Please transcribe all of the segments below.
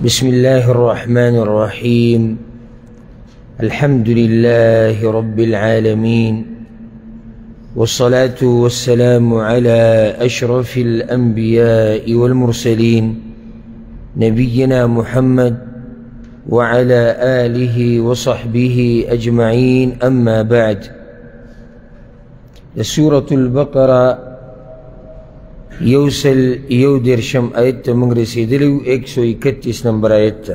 بسم الله الرحمن الرحيم. الحمد لله رب العالمين، والصلاة والسلام على أشرف الأنبياء والمرسلين نبينا محمد وعلى آله وصحبه أجمعين. أما بعد، سورة البقرة يوصل يودرشم آيات من رسيدلو 131 نمبر آيات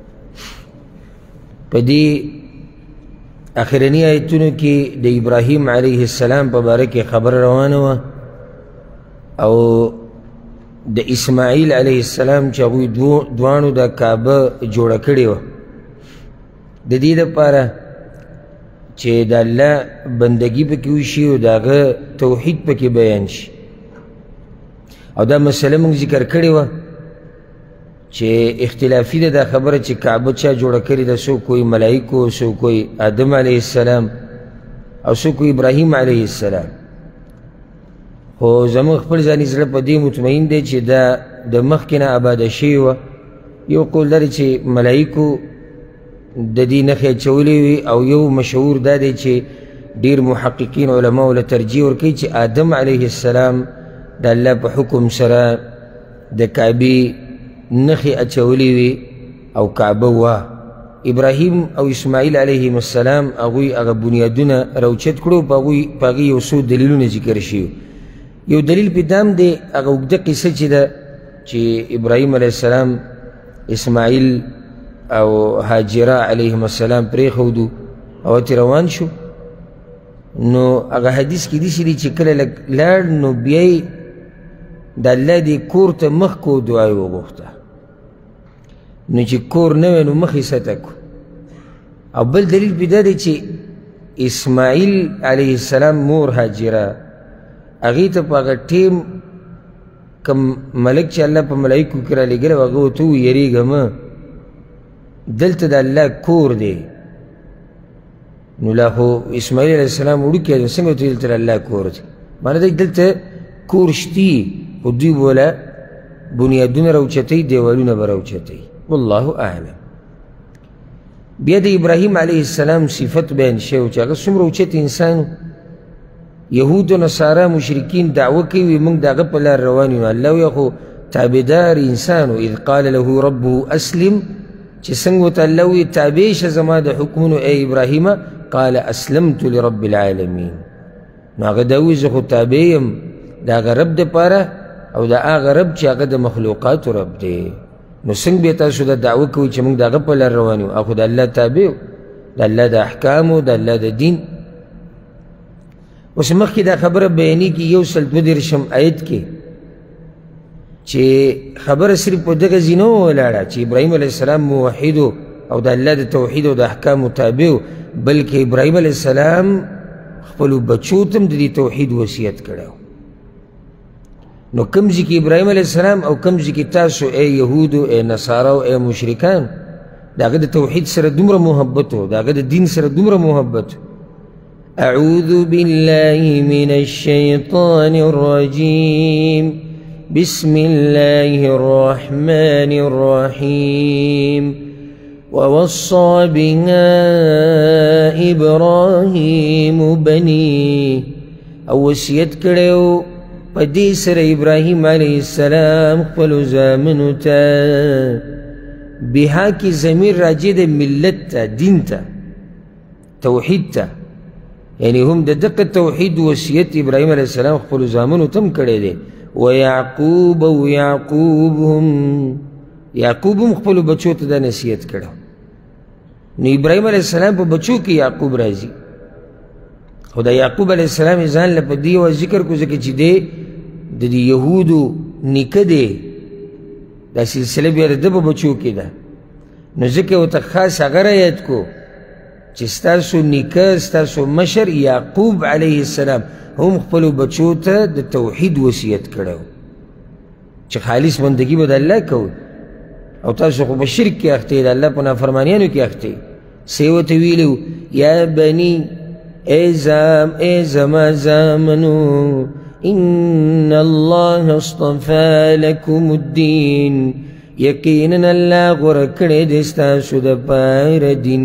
پدی آخرنی آیتونو کی د ابراهیم علیه السلام په باره کې خبر روانه وه او د اسماعیل علیه السلام چې هغوی دوانو د کعبه جوړه کړې وه د دې دپاره چې د الله بندګي پکې وشي او د هغه توحید پکې بیان شي. او دا مسله موږ ذکر کړې وه چې اختلافي ده دا خبره چې کعبه چا جوړه کړې ده، څوک وایي ملایکو، څوک وایي آدم علیه السلام او څوک وایي ابراهیم علیه السلام. خو زموږ خپل ځاني زړه په دې مطمئن دی چې دا د مخکې نه آباده شوې وه. یو قول دا دی چې ملایکو د دې نښې اچولې وي، او یو مشهور دا دی چې ډېر محققین علماو له ترجیح ورکوي چې آدم علیه السلام د الله په حکم سره د کعبې نخي اچولې وي او کعبه وه. ابراهیم او اسماعیل علیهم السلام هغوی هغه بنیادونه راوچت کړو، په هغې یو څو دلیلونه ذکر شوي. یو دلیل پې دام دی، هغه اوږده قصه چې ده چې ابراهیم علیه السلام اسماعیل او هاجره علیهم السلام پرېښودو او ورته روان شو. نو هغه حدیث کې داسې دی چې کله لږ لاړ نو بیا یې د الله دې کور ته مخ کو دعا یې وغوښته. نو چې کور نه وی نو مخ یې سطح کو. او بل دلیل پې دا دی چې اسماعیل علیه السلام مور هاجره هغې ته په هغه ټیم کوم ملک چې الله په ملایکو کې رالېږلی و هغه ورته ووایي یېرېږه مه، دلته د الله کور دی. نو لا خو اسماعیل علیه السلام وړوکی دی، څنګه ورته دلته د الله کور دی؟ معنی دی دلته کور شتي، خو دوی به وله بنیادونه راوچتوي، دیوالونه به راوچتوي. والله اعلم. بیا د ابراهیم علیه السلام صفت بیان شوی چې هغه څومره اوچت انسان. یهود و نصارا مشرکین دعوه کوي موږ د هغه په لار روان یو. الله وایي خو تابعدار انسان. اذ قال له ربه اسلم، چې څنګه ورته الله وایي تابع شه زما د حکمونو ای ابراهیمه، قال اسلمت لرب العالمین. نو هغه دا وایي زه خو تابع یم د هغه رب دپاره او د هغه رب چې هغه د مخلوقاتو رب دی. نو څنګه بیا تاسو دا دعوه کوئ چې موږ د هغه په لار روان یو، خو د الله تابع یو، د الله د احکامو، د الله د دین. اوس مخکې دا خبره بیانېږي 132 آیت کې چې خبره صرف په دغه ځای نه ولاړه چې ابراهیم علیه السلام موحد او د الله د توحید او د احکامو تابع، بلکې ابراهیم علیه السلام خپلو بچو ته هم د دې توحید وصیت کړی. نو کوم ځای کې ابراهیم علیه السلام او کوم ځای کې تاسو ای یهودو، ای نصارو، ای مشرکان د هغه د توحید سره دومره محبت و، د هغه د دین سره دومره محبت. اعوذ بالله من الشیطان الرجیم، بسم الله الرحمن الرحیم. ووصى بها ابراهیم بنيه، او وصیت کړی په دې سره ابراهیم علیه السلام خپلو زامنو ته. بها کې ضمیر راجع د ملت ته، دین ته، توحید ته. یعنی هم د دقه توحید وصیت ابراهیم علیه السلام خپلو زامنو ته هم کړی دی. ویعقوب او یعقوب هم خپلو بچو ته دا نصیحت کړی. نو ابراهیم علیه السلام په بچو کې یعقوب راځي، خو د یعقوب علیه السلام ځان له په دې یوه ذکر کو ځکه چې دی د دې یهودو نیکه دی، دا سلسله بیا د ده په بچو کې ده. نو ځکه ورته خاص هغه رعایت کو چې ستاسو نیکه، ستاسو مشر یعقوب علیه السلام هم خپلو بچو ته د توحید وصیت کړی و چې خالص بندګي به د الله کوئ، او تاسو خو په شرک کې اخته د الله په نافرمانیانو کې اخته. څه یې ورته ویلي و یا بني، ای زما زامنو، ان الله اصطفى لكم الدين، یقینا الله غوره کړی دی ستاسو دپاره دین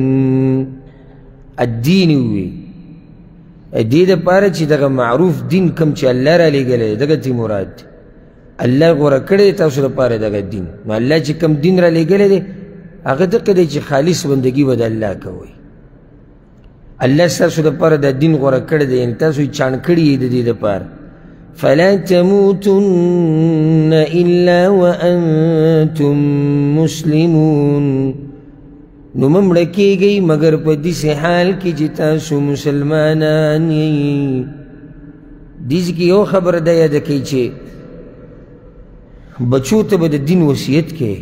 الدین وي دې دپاره چې دغه معروف دین کوم چې الله را لېږلی دی دغه تی مراد دی الله غوره کړی دی تاسو دپاره دغه دین نو الله چې کوم دین را لېږلی دی هغه دغه دی چې خالص بندګي به د الله کوئ الله ستاسو دپاره دا دین غوره کړی دی یعنې تاسو یې چاڼ کړي یې د دې دپاره فلا تموتن الا وانتم مسلمون نو مه مړه کېږئ مګر په داسې حال کې چې تاسو مسلمانان یئ دې کې یو خبره دا یاده کوي چې بچو ته به د دین وصیت کوې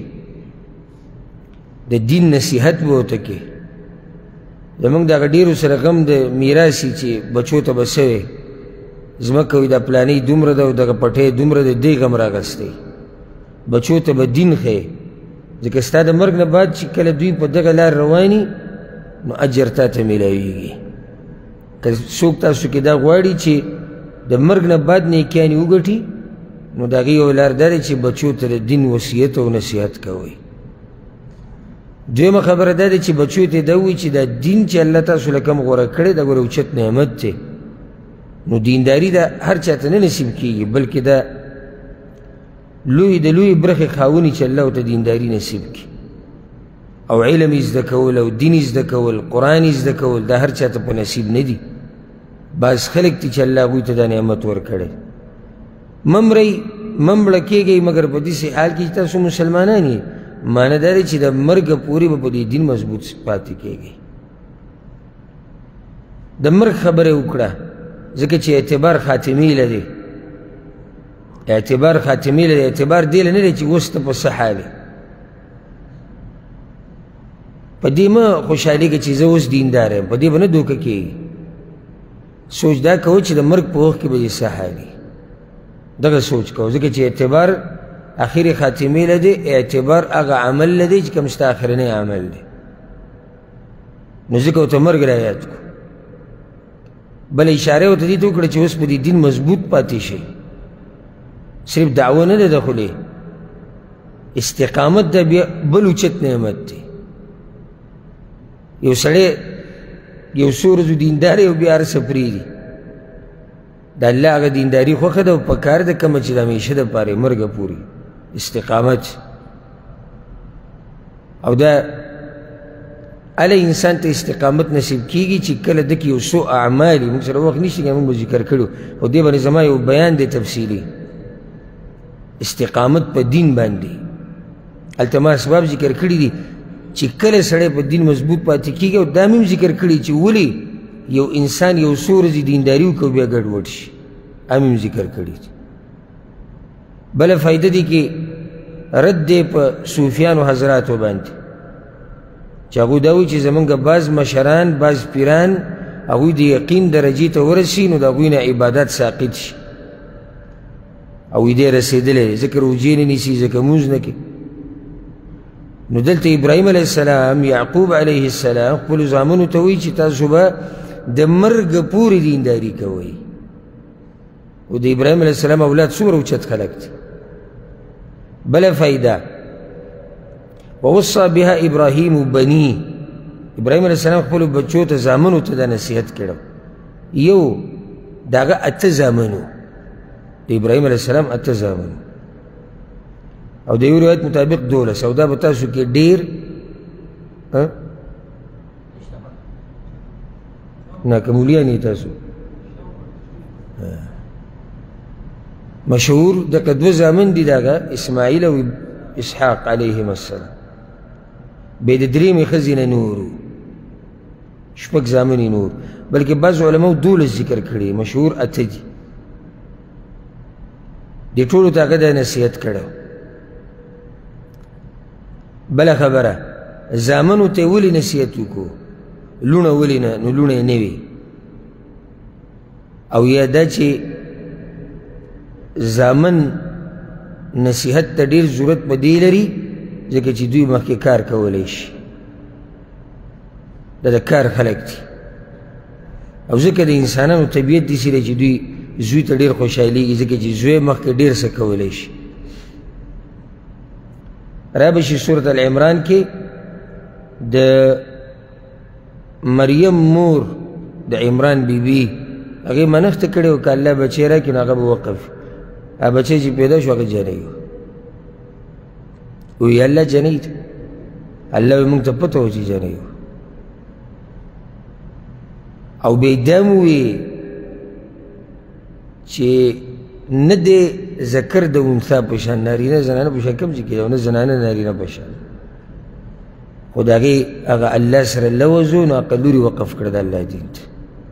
د دین نصیحت به ورته کوې زموږ دغه ډېرو سره غم د میراث چې بچو ته به څه وی ځمکه وي دا پلانۍ دومره ده او دغه پټۍ دومره ده دې غم راغستی بچو ته به دین ښیې ځکه ستا د مرګ نه بعد چې کله دوی په دغه لار رواني نو اجر تا ته میلاویږي که څوک تاسو کې دا غواړي چې د مرګ نه بعد نیکیانې وګټي نو د هغې یو لار دا دی چې بچو ته د دین وصیت او نصیحت کوئ دویمه خبره دا دی چې بچو ته دا ووایي چې دا دین چې الله تاسو له کوم غوره کړی دا ګوره اوچت نعمت دی نو دینداري دا هر چاته نه نصیب کېږي بلکې دا لوی د لوی برخې خاوني چې الله ورته دینداري نصیب کړي او علم یې زده کول او دین یې زده کول قرآن یې زده کول دا هر چاته په نصیب نه دي بعض خلک دي چې الله هغوی ته دا نعمت ورکړی مه مرئ مه مړه کېږئ مګر په داسې حال کې چې تاسو مسلمانان یې معنی دا دی چې د مرګه پورې به په دې دین مضبوط پاتې کېږئ د مرګ خبره وکړه ځکه چې اعتبار خاتمې له دی اعتبار خاتمې له دی اعتبار دې له نه دی چې اوس ته په څه حال یې په دې مه خوشحالېږه چې زه اوس دیندار یم په دې به نه دوکه کېږي سوچ دا کوه چې د مرګ په وخت کې به دې څه حال یي دغه سوچ کوه ځکه چې اعتبار اخري خاتمې له دی اعتبار هغه عمل له دی چې کوم ستا اخرنی عمل دی نو ځکه ورته مرګ را یاد کړو بل اشاره ورته دې ته وکړه چې اوس په دې دین مضبوط پاتې شئ صرف دعوه نه ده د خولې استقامت ده بیا بل اوچت نعمت دی یو سړی یو څو ورځو دیندار او بیا هر څه پرېږدي د الله هغه دینداري خوښه ده او په کار ده کومه چې د همیشه دپاره یې مرګه پورې استقامت او دا اله انسان ته استقامت نصیب کېږي چې کله دکې یو څو اعمال یي موږ سره وخت نشته که موږ به ذکر کړو او دې باندې زما یو بیان دی تفصیلي استقامت په دین باندې هلته ما اسباب ذکر کړي دي چې کله سړی په دین مضبوط پاتې کېږي او دا مې هم ذکر کړي چې ولې یو انسان یو څو ورځې دینداري وکړي بیا ګډوډ شي هم هم ذکر کړي دي بله فایده دی کې رد دی په صوفیانو حضراتو باندې چې هغوی دا وایي چې زمونږ بعض مشران بعض پیران هغوی د یقین درجې ته ورسي نو د هغوی نه عبادت ساقط شي او دې رسېدلی دی ځکه روجې نه نیسي ځکه مونځ نه کوي نو دلته ابراهیم علیه السلام یعقوب علیه السلام خپلو زامنو ته وایي چې تاسو به د مرګه پورې دینداري کوئ او د ابراهیم علیه السلام اولاد څومره اوچت خلک دي بله فایده ووصى بها ابراهیم بني ابراهیم علیه السلام خپلو بچو ته زامنو ته دا نصیحت کړو یو د هغه اته زامنو د ابراهیم علیه السلام اته زامنو او د یو روایت مطابق 12 او دا به تاسو کې ډېر ناکمولیان یې تاسو مشهور دغه دوه زامن دي دغه اسماعیل او اسحاق علیهم السلام بې د درېیمې ښځې نه نورو شپږ زامن یې نور بلکې بعض علماو 12 ذکر کړي مشهور اته دي دې ټولو ته هغه دا نصیحت کړی بله خبره زامنو ته ولې نصیحت وکړو لوڼه ولې نه نو لوڼه یې نه وي او یا دا چې زامن نصیحت ته ډېر ضرورت په دې لري ځکه چې دوی مخکې کار کولی شي دا د کار خلک دي او ځکه د انسانانو طبیعت داسې دی چې دوی زوی ته ډېر خوشحالېږي ځکه چې زوی مخکې ډېر څه کولی شي را بشي سورة العمران کې د مریم مور د عمران بیبي هغې منښته کړې و که الله بچی راکړي نو هغه به وقف هغه بچی چې پیدا شو هغه جنۍ و وی الله جنۍ ده الله وی موږ ته پته و چې جنۍ و او بیا دا مو وی چې نه دی ذکر د انثا په شان نارینه زنانه په شان کم چې کېده او نه زنانه نارینه په شان خو د هغې هغه الله سره لوز و نو هغه لورې وقف کړه د الله دین ته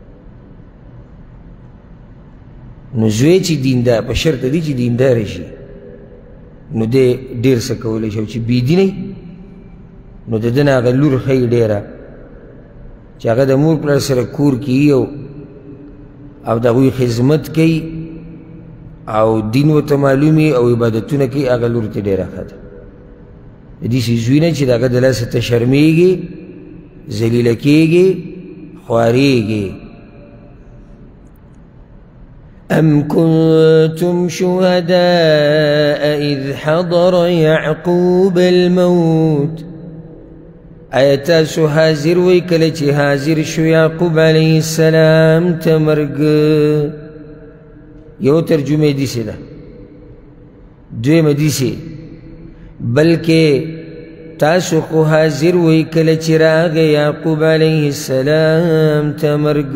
نو زوی چې دیندار په شرط دی چې دینداره شي نو دی ډېر څه کولی شي او چې بېدینی نو د ده نه هغه لور ښایي ډېره چې هغه د مور پلار سره کور کې او د هغوی خدمت کوي او دین ورته معلوم او عبادتونه کوي هغه لور ته ډېره ښه ده د داسې زوی نه چې د هغه د لاسه ته شرمېږي ذلیله کېږي خوارېږي أم كنتم شهداء إذ حضر يعقوب الموت آیا تاسو حاضر وی کله چې حاضر شو یعقوب علیه السلام ته مرګ یو ترجمه دیسې ده دویمه دیسې بلکې تاسو خو حاضر وی کله چې راغی یعقوب علیه السلام ته مرګ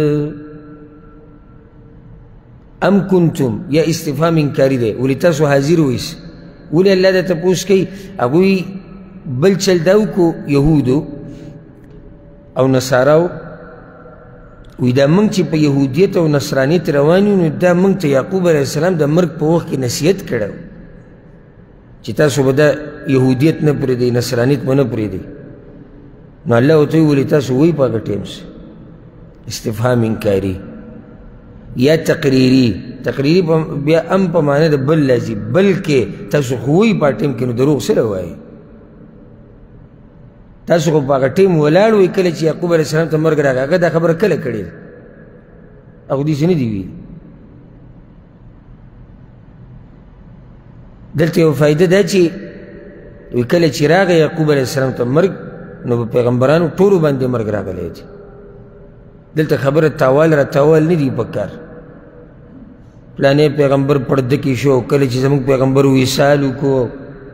ام کنتم یا استفهام انکاری دی ولې تاسو حاضر ویس ولې الله دا تپوس کوي هغوی بل چل دا وکړو یهودو او نصاراو وی دا موږ چې په یهودیت او نصرانیت روان یو نو دا موږ ته یعقوب علیه السلام د مرګ په وخت کې نصیحت کړی چې تاسو به دا یهودیت نه پرېږدئ نصرانیت به نه پرېږدئ نو الله ورته ویل تاسو وایي په هغه ټیم استفهام انکاري یا تقریري بیا ام په معنی د بل لازم بلکې تاسو خو وایي په هغه ټیم کې نو دروغ سره وایي تاسو خو په هغه ټیم ولاړ وئ کله چې یعقوب علیه السلام ته مرګ راغی هغه دا خبره کله کړې ده هغه داسې نه دي ویلي دلته یو فایده ده چې کله چې راغی یعقوب علیه السلام ته مرګ نو په پیغمبرانو ټولو باندې مرګ راغلی دی دلته خبره تاوال را تاوال نه دي پکار پلانې پیغمبر پرده کې شو کله چې زموږ پیغمبر وصال وکړو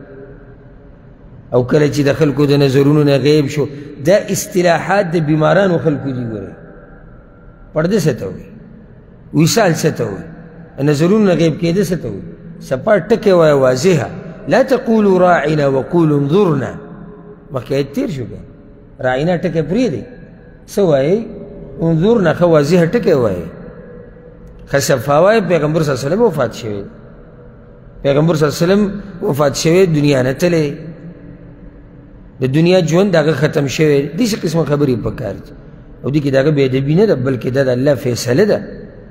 او کله چې د خلکو د نظرونو نه غیب شو دا اصطلاحات د بیمارانو خلکو دي ګورئ پرده څه ته وایي وصال څه ته وایي نظرونو نه غیب کېده څه ته وایي سپاټ ټکی وایه واضحه لا تقولوا راعنا وقولوا انظرنا مخکې آیت تېر شو بیا راعنا ټکی پرېږدئ څه وایئ انظرنا ښه واضحه ټکی وایئ ښه صفا وایه پیغمبر صلی الله علیه وسلم وفات شوی پیغمبر صلی الله علیه وسلم وفات شوی دنیا نه تللی د دنیا ژوند هغه ختم شوی داسې قسمه خبرې پکار دي او دې کې د هغه بې ادبي نه ده بلکې دا د الله فیصله ده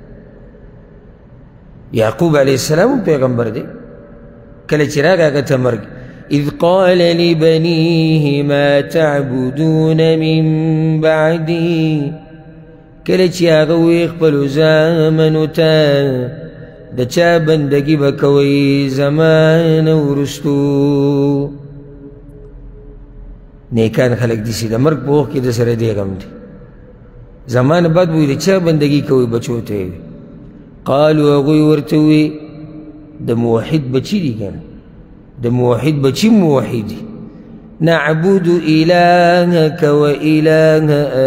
یعقوب علیه السلام پیغمبر دی کله چې راغی هغه ته مرګ اذ قال لبنیه ما تعبدون من بعدی کله چې هغه وی خپلو زامنو ته د چا بندګي به کوئ زما نه وروستو نیکان خلک داسې د مرګ په وخت کې د سره دې غم دی زمانه بعد وی د چا بندګي کوئ بچو ته قالوا هغوی ورته وی د موحد بچي دي که نه د موحد بچي موحد دي نعبد إلهك وإله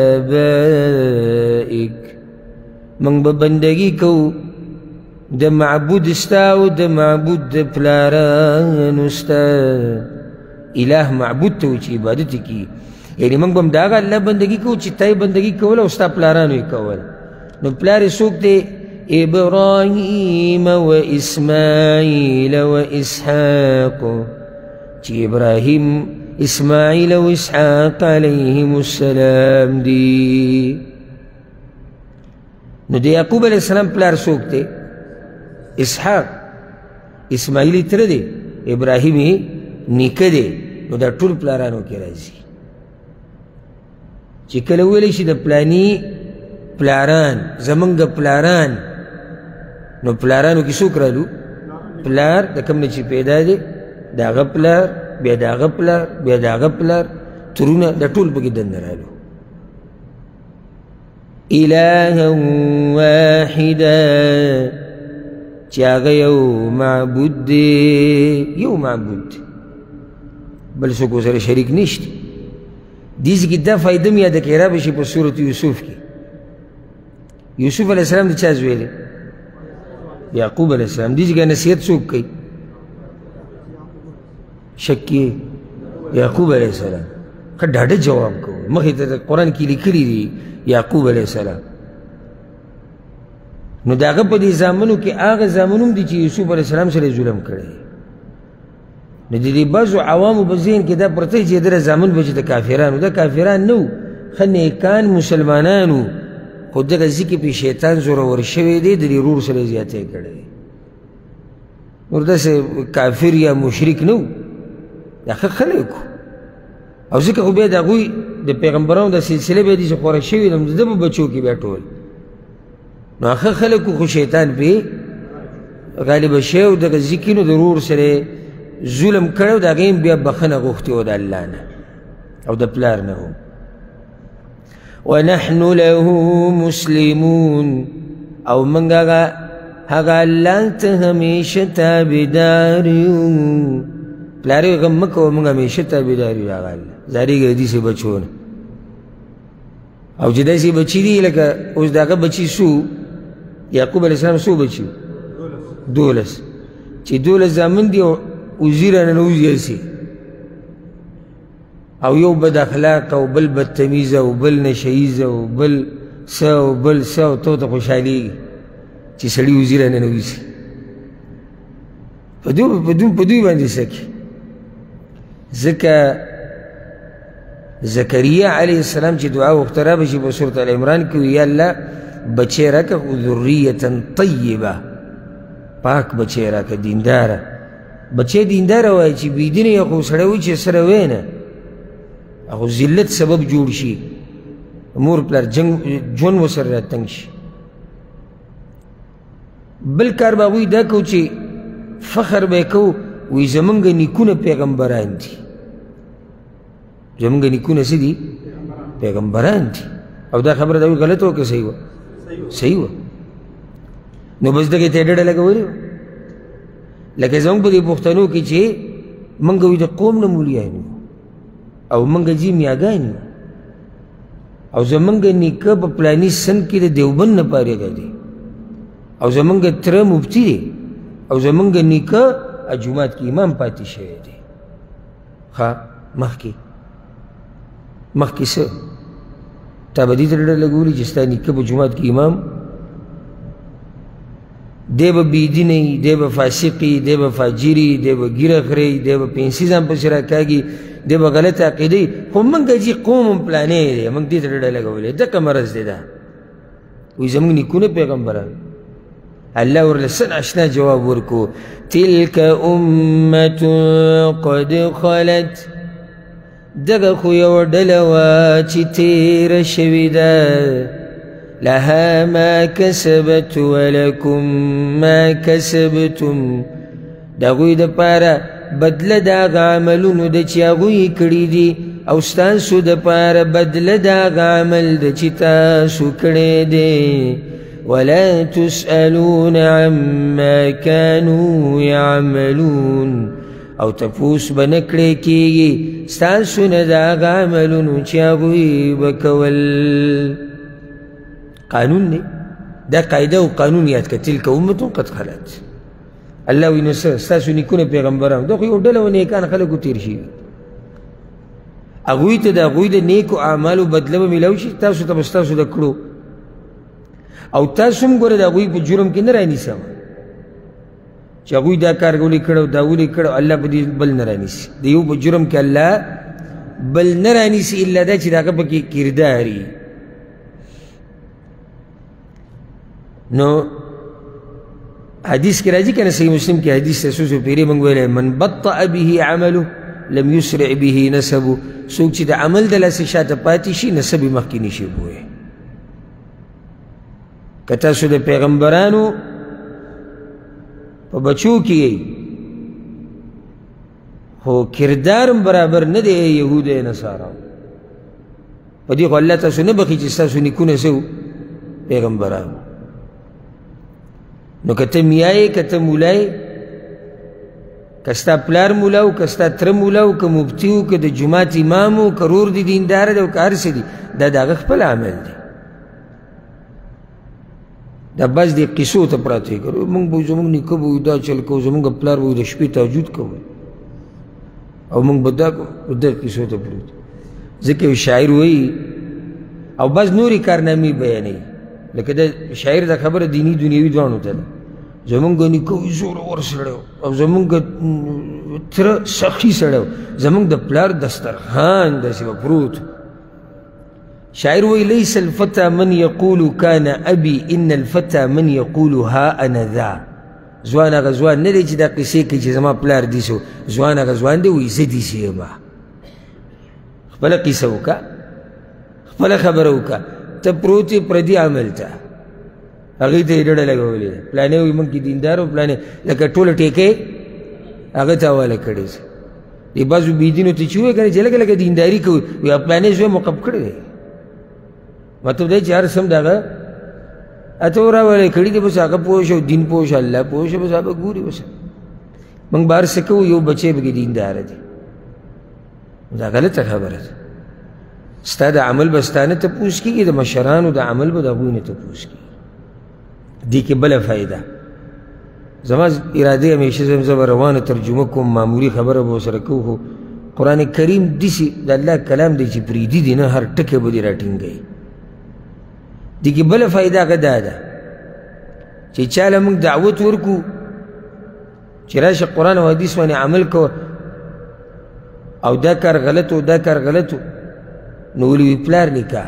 آبائك من به بندګي کوو د معبود ستا او د معبود د پلارانو ستا اله معبود ته وایي چې عبادت یې کي یعنې موږ به هم د هغه الله بندګي کوو چې تا یې بندګي کوله او ستا پلارانو یې کوله نو پلار یې څوک دی ابراهیم و اسماعیل و اسحاق چې ابراهیم اسماعیل و اسحاق علیهم السلام دی نو د یعقوب علیه السلام پلار څوک دی اسحاق اسماعیل یې تره دی ابراهیم یې نیکه دی نو دا ټول پلارانو کې راځي چې کله ویلی شي د پلاني پلاران زمونږ د پلاران نو پلارانو کې څوک رالو پلار د کوم نه چې پیدا دی د هغه پلار بیا د هغه پلار بیا د هغه پلار ترونه دا ټول پکې دننه رالو الها واحدا چې هغه یو معبود دی یو معبود دی بل څوک ورسره شریک نشته دې ځای کې دا فایده مې یاده کړې رابشي په سورت یوسف کې یوسف علیه السلام د چا زوی دی یعقوب علیه السلام دې ځای کې نصیحت څوک کوي شک کې یعقوب علیه السلام ښه ډاډه جواب کوو مخې ته قرآن کې لیکلي دي یعقوب علیه السلام نو د هغه په دې زامنو کې هغه زامن هم دي چې یوسف علیه السلام سره ظلم کړی نو د دې بعضو عوامو په ذهن کې دا پرته چې دره زامن به چې د کافرانو دا کافران نه وو ښه نیکان مسلمانانو خو دغه ځای کې پې شیطان زورور شوی دی د دې ورور سره یې زیاتی کړی نور داسې کافر یا مشرک نه وو دا ښه خلک وو او ځکه خو بیا د هغوی د پیغمبرانو دا سلسله بیا داسې خوره شوې ده د ده په بچو کې بیا ټول نو هغه خلک خو شیطان پې غالبه شوی او دغه ځای کې نو د ورور سره ظلم کړی او د هغې هم بیا بخښنه غوښتې وه د الله نه او د پلار نه هم ونحن له مسلمون او موږ هغه الله ته همیشه تابعدار یو پلار یې غم مه کوه موږ همیشه تابعدار یو هغه الله زاریږه داسې بچو نه او چې داسې بچي دي لکه اوس د هغه بچي څو یعقوب علیه السلام څو بچي 12 چې 12 زامن دي او وزیره ننوځي هسې او یو بد اخلاق او بل بدتمیزه او بل نشهیزه او بل څه او بل څه او تو ته خوشحالېږي چې سړي وزیره ننوځي په دوی باندې څه کې ځکه زکریا علیه السلام چې دعا وغوښته رابشي په سورت العمران کې یا الله بچی راکه خو ذریة طیبه پاک بچی راکه دینداره بچی دینداره وایي چې بېدینه یې خو سړی وایي چې سره وی نه هغه ذلت سبب جوړ شي مور پلار ژوند ورسره راتنګ شي بل کار به هغوی دا کوو چې فخر به یې کوو وایي زمونږ نیکونه پیغمبران دي زمونږ نیکونه څه دي پیغمبران دي او دا خبره د هغوی غلطه وه که صحیح وه صحیح وه نو بس دغې ته یې ډډه لګولې وه لکه زمونږ په دې پښتنو کې چې موږ وایي د قوم نه مولیان یو او موږ ځي میاګان یو او زمونږ نیکه په پلاني سند کې د دیوبند نه فارغه دی او زمونږ تره مفتي دی او زمونږ نیکه جومات کې امام پاتې شوی دی ښه مخکې څه تا به دې ته ډډه لګولي چې ستا نیکه په جومات کې امام دی به بېدینه وي دی به فاسق وي دی به فاجر وي دی به ږیره خري دی به پنسي ځان پسې راکاږي دی به غلط عقیده وي خو موږ ځي قوم هم پلانې دی موږ دې ته ډډه لګولې دقه مرض دی دا وایي زموږ نیکونه پیغمبران الله ورله څه ناشنا جواب ورکو تلک امة قد خلت دغه خو یوه ډله وه چې تېره شوې ده لها ما کسبت ولکم ما کسبتم د هغوی دپاره بدله د هغه عملونو ده چې هغوی کړي دي او ستاسو دپاره بدله د هغه عمل ده چې تاسو کړی دی ولا تسألون عما كانوا يعملون او تپوس به نه کړی کېږي ستاسو نه د هغه عملونو چې هغوی به کول قانون دی دا قاعده او قانون یاد کړه تلک امة قد خلت الله وایي نو څه ستاسو نیکونه پیغمبران دا خو یو ډله و نیکان خلکو تېر شوي هغوی ته د هغوی د نیکو اعمالو بدله به میلاو شي تاسو ته به ستاسو د کړو او تاسو هم ګوره د هغوی په جرم کې نه رانیسم چې هغوی دا کار ولې کړی دا ولې کړی الله په دې بل نه رانیسي د یو په جرم کې الله بل نه رانیسي الا دا چې د هغه پکې کردار وي نو حدیث کې راځي که نه صحیح مسلم کې حدیث رسول صلی پیرې موږ ویلی من بطأ به عمله لم یسرع به نسبه څوک چې د عمل د لاسه شاته پاتې شي نسب یې مخکې نشي بوی که تاسو د پیغمبرانو په بچو کې خو کردارم برابر نه دی یهود نصارا په دې خو الله تاسو نه بخي چې ستاسو نیکونه څه پیغمبران نو که ته میایې که ته مولا یې که ستا پلار مولا و که ستا تره مولا و که مفتي و که د جومات امام و که رور دي دینداره دی او که هر څه دي دا د هغه خپل عمل دی دا بس دې قصو ته پراته وي موږ به زموږ نیکه به دا چل کوو زموږ پلار به د شپې تهجد کوو او موږ به دا کوو د قصو ته پروت ځکه یو شاعر وایي او بس نورې کارنامې بیانوي لکه د شاعر دا خبره دیني دنیوي دواړو ته ده زمونږ نیکه وي زورور سړی و او زمونږ تره سخي سړی و زمونږ د پلار دسترخوان داسې به پروت شاعر وایي لیس الفتى من یقول کان ابي ان الفتى من یقول ها انا ذا ځوان هغه ځوان نه دی چې دا قصې کوي چې زما پلار داسې و ځوان هغه ځوان دی وایي زه داسې یم خپله قصه وکړه خپله خبره وکړه ته پروت یې پردي عمل ته هغې ته یې ډډه لګولې ده پلانې وایي موږ کې دیندار و پلانې لکه ټوله ټیکې هغه ته حواله کړې ده دې بعضو بېدینو ته چې ووایي که نه چې لکه دینداري کوي وایي پلانې زوی موقف کړی دی مطلب دی چې هر څه هم د هغه اته وراولی کړي دي بس هغه پوه شه دین پوه شه الله پوه شه بس هغه ګوري بس موږ به هر څه کوو یو بچی پکې دینداره دی دا غلطه خبره ده ستا د عمل به ستا نه تپوس کېږي د مشرانو د عمل به د هغوی نه تپوس کېږي دې کې بله فایده زما اراده همیشه زه به روانه ترجمه کوم معمولي خبره به ورسره کوو خو قرآن کریم داسې د الله کلام دی چې پرېږدي دي نه هر ټکی به دې راټینګوي دې کې بله فایده هغه دا ده چې چا له موږ دعوت ورکو چې راشه قرآن او حدیث باندې عمل کوه او دا کار غلط و دا کار غلط و نو ولې وي پلار نکاح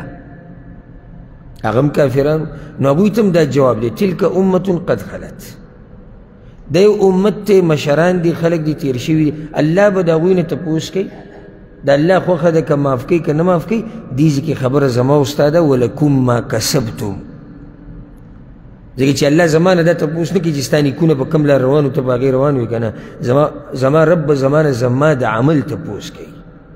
هغه هم کافرانو نو هغوی ته هم دا جواب دی تلک امة قد خلت دا یو امت دی مشران دي خلک دي تیر شوي دي الله به د هغوی نه تپوس کوي د الله خوښه ده که معاف کوي که نه معاف کوي دې ځکې خبره زما او ستا ده ولکم ما کسبتم ځکه چې الله زما نه دا تپوس نه کوي چې ستا نیکونه په کوم لار روان و ته په هغې روان وي که نه زما رب به زما نه زما د عمل تپوس کوي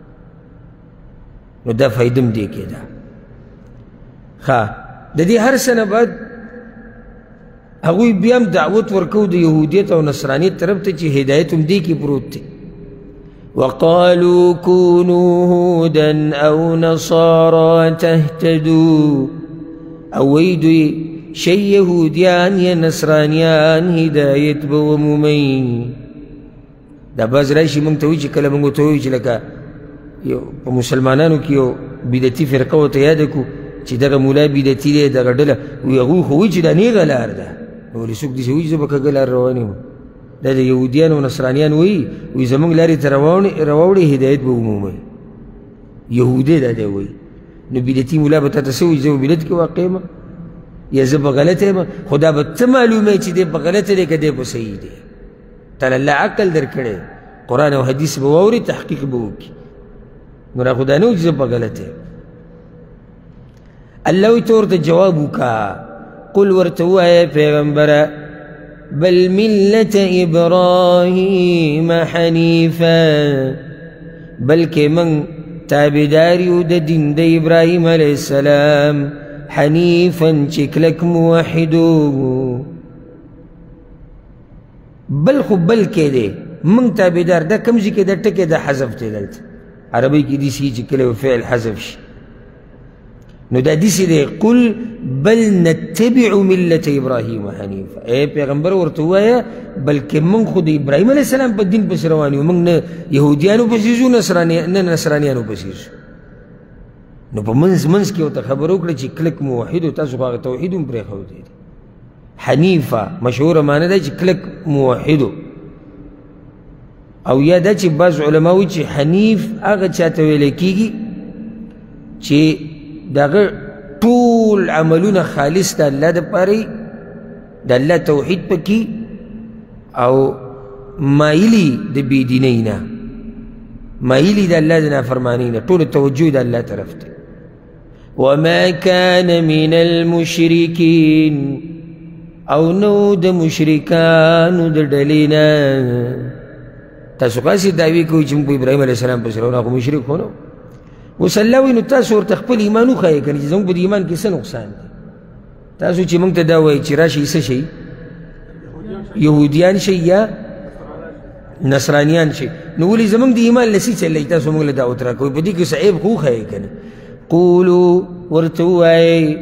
نو دا فایده هم دې کې ده ښه د دې هر څه نه بعد هغوی بیا هم دعوت ورکوو د یهودیت او نصرانیت طرف ته چې هدایت هم دې کې پروت دی وقالوا كونوا هودا او نصارى تهتدوا او وی دوی شی یهودیان یا نصرانیان هدایت به ومومئ دا بعض راشي موږ ته وایي چې کله موږ ورته وایو چې لکه په مسلمانانو کې یو بدعتي فرقه ورته یاده کړو چې دغه مولا بدعتي دی دغه ډله وایي هغوی خو وایي چې دا نیغه لار ده نو ولې څوک داسې وایي زه به کږه لار روان یم دا د یهودیان او نصرانیان وایي زموږ لارې ته راوړې هدایت به ومومئ یهودی دا دی وایي نو بدعتي مولا به تا ته څه وایي زه په بدعت کې واقع یم یا زه په غلطه یم خو دا به ته معلوموې چې دی په غلطه دی که دی په صحیح دی تعالی الله عقل درکړی قرآن او حدیث به واوري تحقیق به وکړي نو را خو دا نه و چې زه په غلطه یم الله وایي ته ورته جواب وکړه قل ورته ووایه پیغمبره بل ملة ابراهیم حنیفا بلکې من تابعدار یو د دین د ابراهیم علیه السلام حنیفا چې کلک موحدو بل خو بل کې دی من تابعدار دا کوم ځای کې دا ټکی دا حذف دی دلته عربی کې داسې چې کله یو فعل حذف شي نو دا داسې دی قل بل نتبع ملة ابراهیم حنیفا ای پیغمبر ورته ووایه بلکې موږ خو د ابراهیم علیه السلام په دین پسې روان یو موږ نه یهودیانو پسې ځو نه نصرانیانو پسې ځو نو په منځ کې ورته خبره وکړه چې کلک موحد و تاسو خو هغه توحید هم پرېښودی دی حنیفه مشهوره معنی ده چې کلک موحد او یا دا چې بعض علما وایي چې حنیف هغه چاته ویلی کېږي چې د هغه ټول عملونه خالص د الله دپاره د الله توحید پکې او مایلي د بېدینۍ نه مایلي د الله د نافرمانۍ نه ټوله توجه د الله طرف ته وما كان من المشرکین او نو د مشرکانو د ډلې نه تاسو قاسې دعوې کوئ چې موږ په ابراهیم علیه السلام پسې راغلو، هغه مشرک خو نه و. اوس الله وایي نو تاسو ورته خپل ایمان وښایئ که نه چې زموږ په دې ایمان کې څه نقصان دی. تاسو چې موږ ته دا وایي چې راشئ څه شئ، یهودیان شئ یا نصرانیان شئ، نو ولې زموږ د ایمان لسی چلئ تاسو موږ له دعوت راکوئ، په دې کې څه عیب خو وښایئ که نه. قولوا ورته ووایئ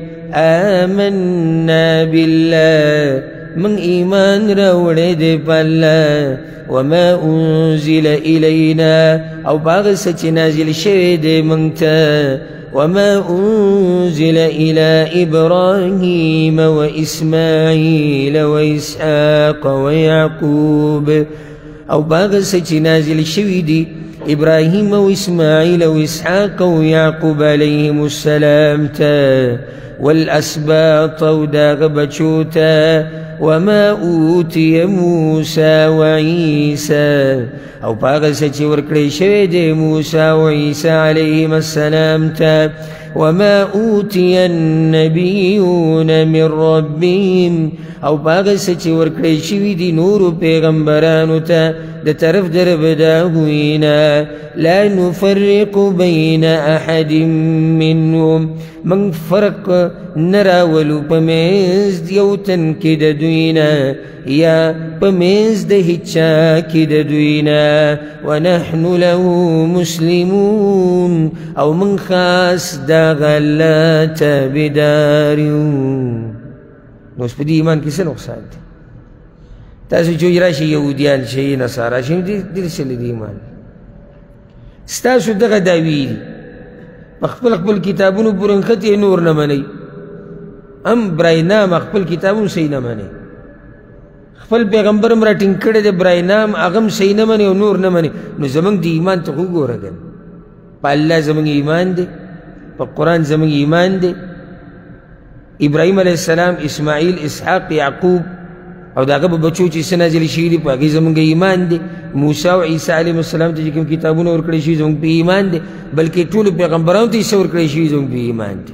آمنا بالله، من ایمان راوړی دی په الله، وما انزل الینا او په هغه څه چې نازل شوی دی موږ ته، وما انزل الى ابراهیم واسماعیل واسحاق ویعقوب او په هغه څه چې نازل شوي دي ابراهیم او اسماعیل او اسحاق او یعقوب علیهم السلام ته، والاسباط او داغه بچو ته، وما اوتی موسی وعیسی او په هغه څه چې ورکړی شوی دی موسی او عیسی علیهم السلام ته، وما اوتی النبیون من ربهم او په هغه څه چې ورکړی شوي دي نورو پیغمبرانو ته د طرف د رب د هغوی نه، لا نفرق بین احد منهم، موږ فرق نه راولو په منځ د یو تن کې د دوی نه یا په منځ د هېچ چا کې د دوی نه، ونحن له مسلمون او موږ خاص د هغه الله تابعدار یو. نو اوس په دې ایمان کې څه نقصان دی؟ تاسو چې راشئ یهودیان شئ نصارا شئ، دې څه د ایمان ستاسو دغه دعوې دي، په خپل خپل کتابونو پورې نښتې نور نه منئ، هم برای نام خپل کتابونه صحیح نه منئ، خپل پیغمبر هم راټینګ کړی دی برای نام هغه هم صحیح نه منئ او نور نه منئ، نو زموږ د ایمان ته خو وګوره که نه، په الله زموږ ایمان دی، په قرآن زموږ ایمان دی، ابراهیم علیه السلام، اسماعیل، اسحاق، یعقوب او د هغه په بچو چې څه نازل شوي دي په هغې زموږ ایمان دی، موسی او عیسی علیهم السلام ته چې کوم کتابونه ورکړی شوي زموږ په ایمان دی، بلکې ټولو پیغمبرانو ته یې څه ورکړی شوي زموږ په ایمان دی.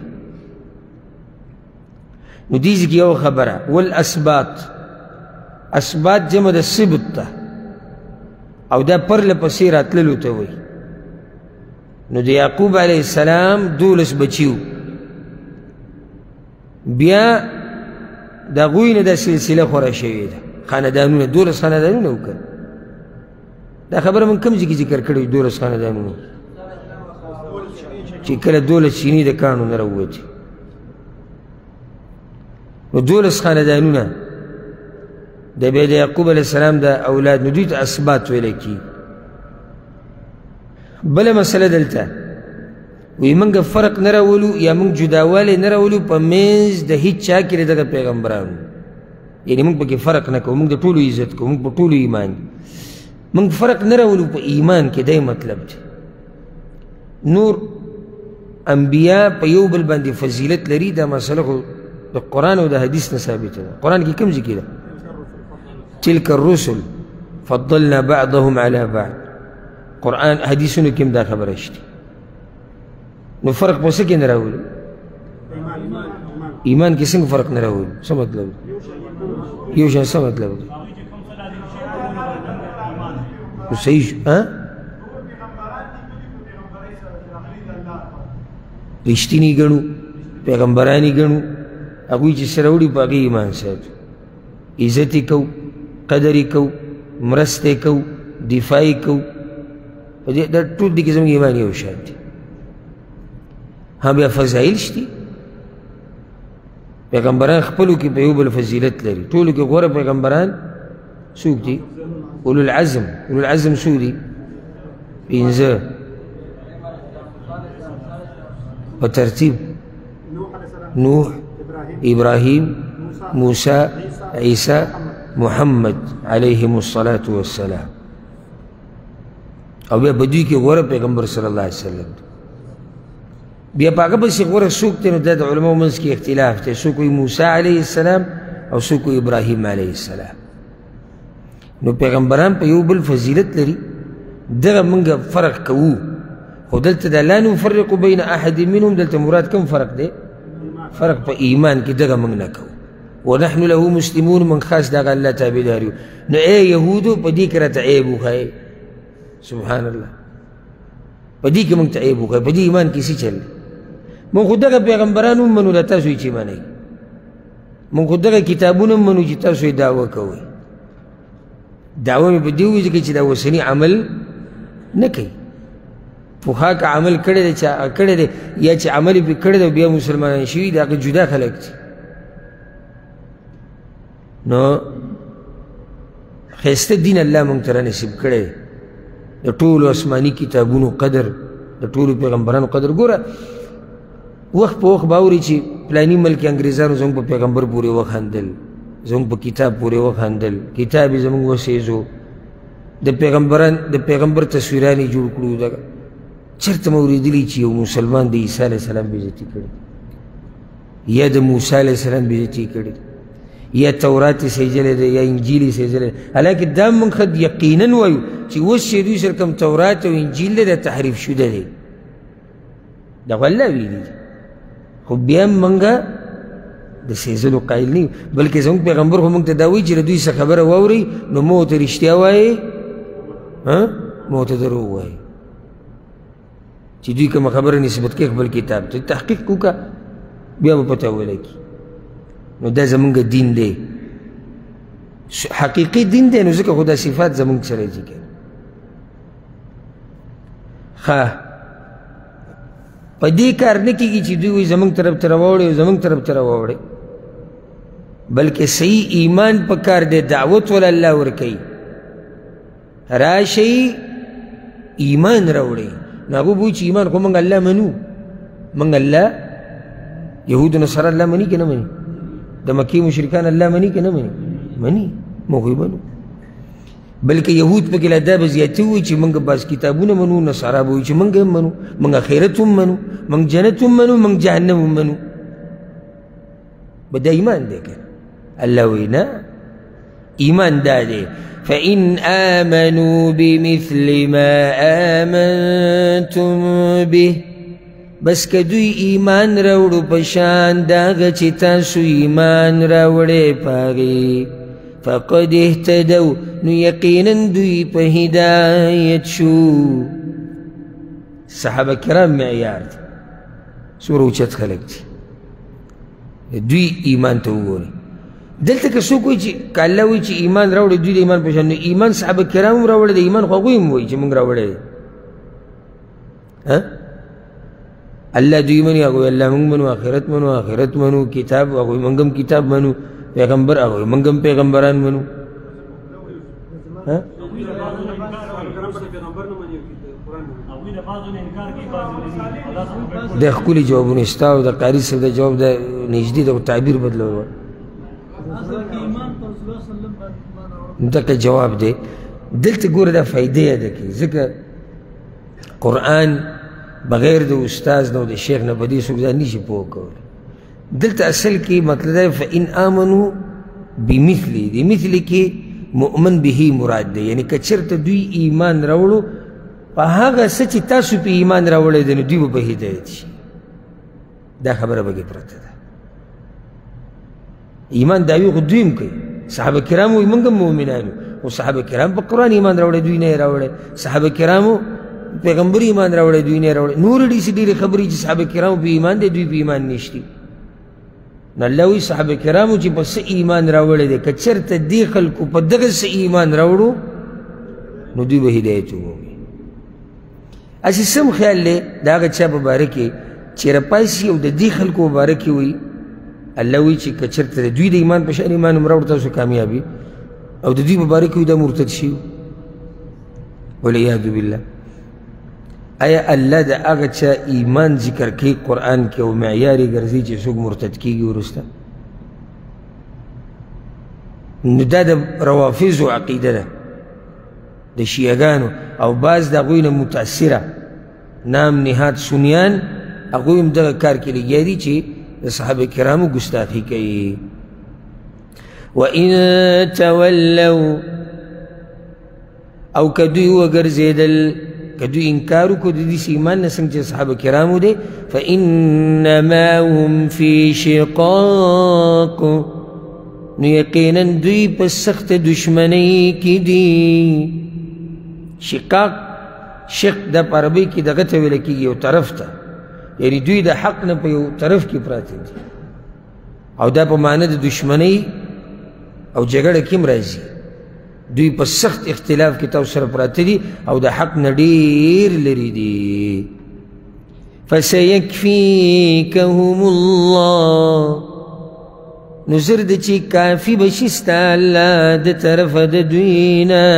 نو دې ځکې یو خبره، والاسباط، اسباط جمع د سبط ته او دا پرله پسې راتللو ته وایي. نو د یعقوب علیه السلام 12 بچي وو، بیا د هغوی نه دا سلسله خوره شوې ده، خاندانونه 12 خاندانونه وکړه. دا خبره موږ کوم ځای کې ذکر کړې 12 خاندانونه چې کله 12 چیني د کاڼو نه راووتې، نو 12 خاندانونه د بیا د یعقوب علیه السلام د اولاد، نو دوی ته اسباط ویلی کېږي. بله مسله دلته وی موږ فرق نه راولو یا موږ جداوالی نه راولو په منځ د هېچ چا کې د دغه پیغمبرانو، یعنې موږ پکې فرق نه کوو، موږ د ټولو عزت کوو، موږ په ټولو ایمان موږ فرق نه راولو په ایمان کې، دی مطلب دی. نور انبیا په یو بل باندې فضیلت لري، دا مسله خو د قرآن او د حدیث نه ثابته ده. قرآن کې کوم ځای کې ده؟ تلک الرسل فضلنا بعضهم على بعض، قرآن حدیثونو کې هم دا خبره شته. نو فرق په څه کې نه راولو؟ ایمان کې څنګه فرق نه راولو؟ څه مطلب دی؟ یو شان څه مطلب دی؟ نو صحیح شو رښتیني ګڼو، پیغمبرانی ګڼو، هغوی چې څه راوړي په هغې ایمان ساتو، عزت یې کوو، قدر یې کوو، مرسته یې کوو، دفاع یې کوو، دا ټول دي کې زموږ ایمان یو شان دی. ها بیا فضایل شته، پیغمبران خپلو کې په یو بل فضیلت لري، ټولو کې غوره پیغمبران څوک دي؟ اولو العزم. اولو العزم څوک دي؟ 5 په ترتیب: نوح، ابراهیم، موسی، عیسی، محمد علیهم الصلاة والسلام. او بیا په دوی کې غوره پیغمبر صلی الله علیه وسلم. بیا په هغه پسې غوره څوک دی؟ نو دا د علماو منځ کې اختلاف دی، څوک وایي موسی علیه السلام او څوک وایي ابراهیم علیه السلام. نو پیغمبران په یو بل فضیلت لري، دغه موږ فرق کوو، خو دلته دا لا نفرق بین احد منهم، دلته مراد کوم فرق دی؟ فرق په ایمان کې، دغه موږ نه کوو. ونحن له مسلمون، من خاص دغه الله تابعدار یو. نو ای یهودو په دې کې راته عیب وښایئ، سبحان الله په دې کې موږ ته عیب وکړ په دې ایمان کې څه چل موږ خو دغه پیغمبران هم منو له تاسو یې چې منئ موږ خو دغه کتابونه هم منو چې تاسو یې دعوه کوئ دعوه مې په دې وجه کې چې دا اوسني عمل نه کوي پوها که عمل کړی دی چا کړی دی یا چې عمل یې پرې کړی دی بیا مسلمانان شوي د هغه جدا خلک دي نو ښایسته دین الله موږ ته رانصیب کړی دی د ټولو آسماني کتابونو قدر د ټولو پیغمبرانو قدر ګوره وخت په وخت به اوري چې پلاني ملک انګریزانو زموږ په پیغمبر پورې وخندل زموږ په کتاب پورې وخندل کتاب یې زموږ وسېزو د پیغمبر تصویران یې جوړ کړو دغه چېرته مې اورېدلي چې یو مسلمان د عیسی علیه السلام بېزتي کړي یا د موسی علیه السلام بېزتي کړي یا تورات یې سیجلی دی یا انجیل یې سیجلی دی حالانکې دا موږ ښه یقینا وایو چې اوس چې دوی سره کوم تورات او انجیل دی دا تحریف شده دی دا خو الله ویلي دي خو بیا هم موږ د سیزلو قایل نه یو بلکې زموږ پیغمبر خو موږ ته دا وایي چې د دوی څه خبره واورئ نو مه ورته رښتیا وایې مه ورته دروغ وایې چې دوی کومه خبره نسبت کوي خپل کتاب ته تحقیق وکړه بیا به پته ولګي نو دا زمونږ دین دی حقیقي دین دی نو ځکه خو دا صفات زمونږ سره یې ذکر ښه په دې کار نه کېږي چې دوی وایي زمونږ طرف ته راواوړئ او زمونږ طرف ته راواوړئ بلکې صحیح ایمان په کار دی دعوت ولا الله ورکوي راشئ ایمان راوړئ نو هغوی به وایي چې ایمان خو موږ الله منو موږ الله یهود و نصارا الله مني که نه مني د مکې مشرکان الله مني که نه مني مني موږ یې منو بلکې یهود پکې لا دا به زیاتي ووایي چې موږ بعض کتابونه منو نصارا به وایي چې موږ هم منو موږ آخرت هم منو موږ جنت هم منو موږ جهنم هم منو به دا ایمان دی که الله وایي نه ایمان دا دی فإن آمنوا بمثل ما آمنتم به بس که دوی ایمان راوړو په شان داغه چې تاسو ایمان راوړئ په هغې فقد اهتدوا نو یقینا دوی په هدایت شو صحابه کرام معیار دي څومره اوچت خلک دي دوی ایمان ته وګورئ دلته که څوک وایي چې که الله وایي چې ایمان راوړئ دوی د ایمان په شان نو ایمان صحابه کرام هم راوړی د ایمان خو هغوی هم وایي چې موږ راوړی دی الله دوی مني هغوی الله موږ منو آخرت منو کتاب هغوی موږ هم کتاب منو پیغمبر هغوی موږ هم پیغمبران منو د ښکلي جوابونه ستا او د قاري صاحب د جواب د نږدې د تعبیر بدلول دغه جواب دی دلته ګوره دا فایده یاده کړي ځکه قرآن بغیر د استاذ نه او د شیخ نه په دې څوک ځان نشي پوه کولی دلته اصل کې مطلب دی فإن آمنوا بمثلي د مثلي کې مؤمن به مراد دی یعنی که چېرته دوی ایمان راوړو په هغه څه چې تاسو په ایمان راوړی دی نو دوی به په هدایت شي دا خبره پکې پرته ده ایمان دعوی خو دوی هم کوي صحابه کرام وایي موږ هم مؤمنانو خو صحابه کرام په قرآن ایمان راوړی دوی نه یې راوړی صحابه کرامو پیغمبر ایمان راوړی دوی نه یې راوړی نور ډېرې ډېرې خبرې چې صحابه کرامو په ایمان دی دوی په ایمان نشتي نو الله وایي صحابه کرامو چې په څه ایمان راوړی دی که چېرته دې خلکو په دغه څه ایمان راوړو نو دوی به هدایت ومومي هسې سم خیال دی د هغه چا په باره کې چې رپاسي او د دې خلکو په باره کې وایي الله وایي چې که چېرته د دوی د ایمان په شان ایمان هم راوړو تاسو کامیابي او د دوی په باره کې وایي دا مرتد شي والعیاذ بالله آیا الله د هغه چا ایمان ذکر کوي قرآن کې او معیار یې ګرځي چې څوک مرتد کېږي وروسته نو دا د روافظو عقیده ده د شیعګانو او بعض د هغوی نه متاثره نام نهاد سنیان هغوی هم دغه کار کې لګیا دي چې د صحابه کرامو ګستاخي کوي وإن تولوا او که دوی وګرځېدل که دوی انکار وکړو د دې ایمان نه څنګه چې صحابه کرامو دی فإنما هم فی شقاق نو یقینا دوی په سخت دشمنۍ کې دي شقاق شق دا په عربۍ کې دغه ته ویل کېږي یو طرف ته، یعنی دوی د حق نه په یو طرف کې پراته دي، او دا په معنی د دشمنۍ او جګړه کې هم راځي. دوی په سخت اختلاف کې تاسو سره پراته دي او د حق نه ډېر لرې دي. فسیکفیکهم الله، نو زر ده چې کافي بشي ستا الله د طرفه د دوی نه،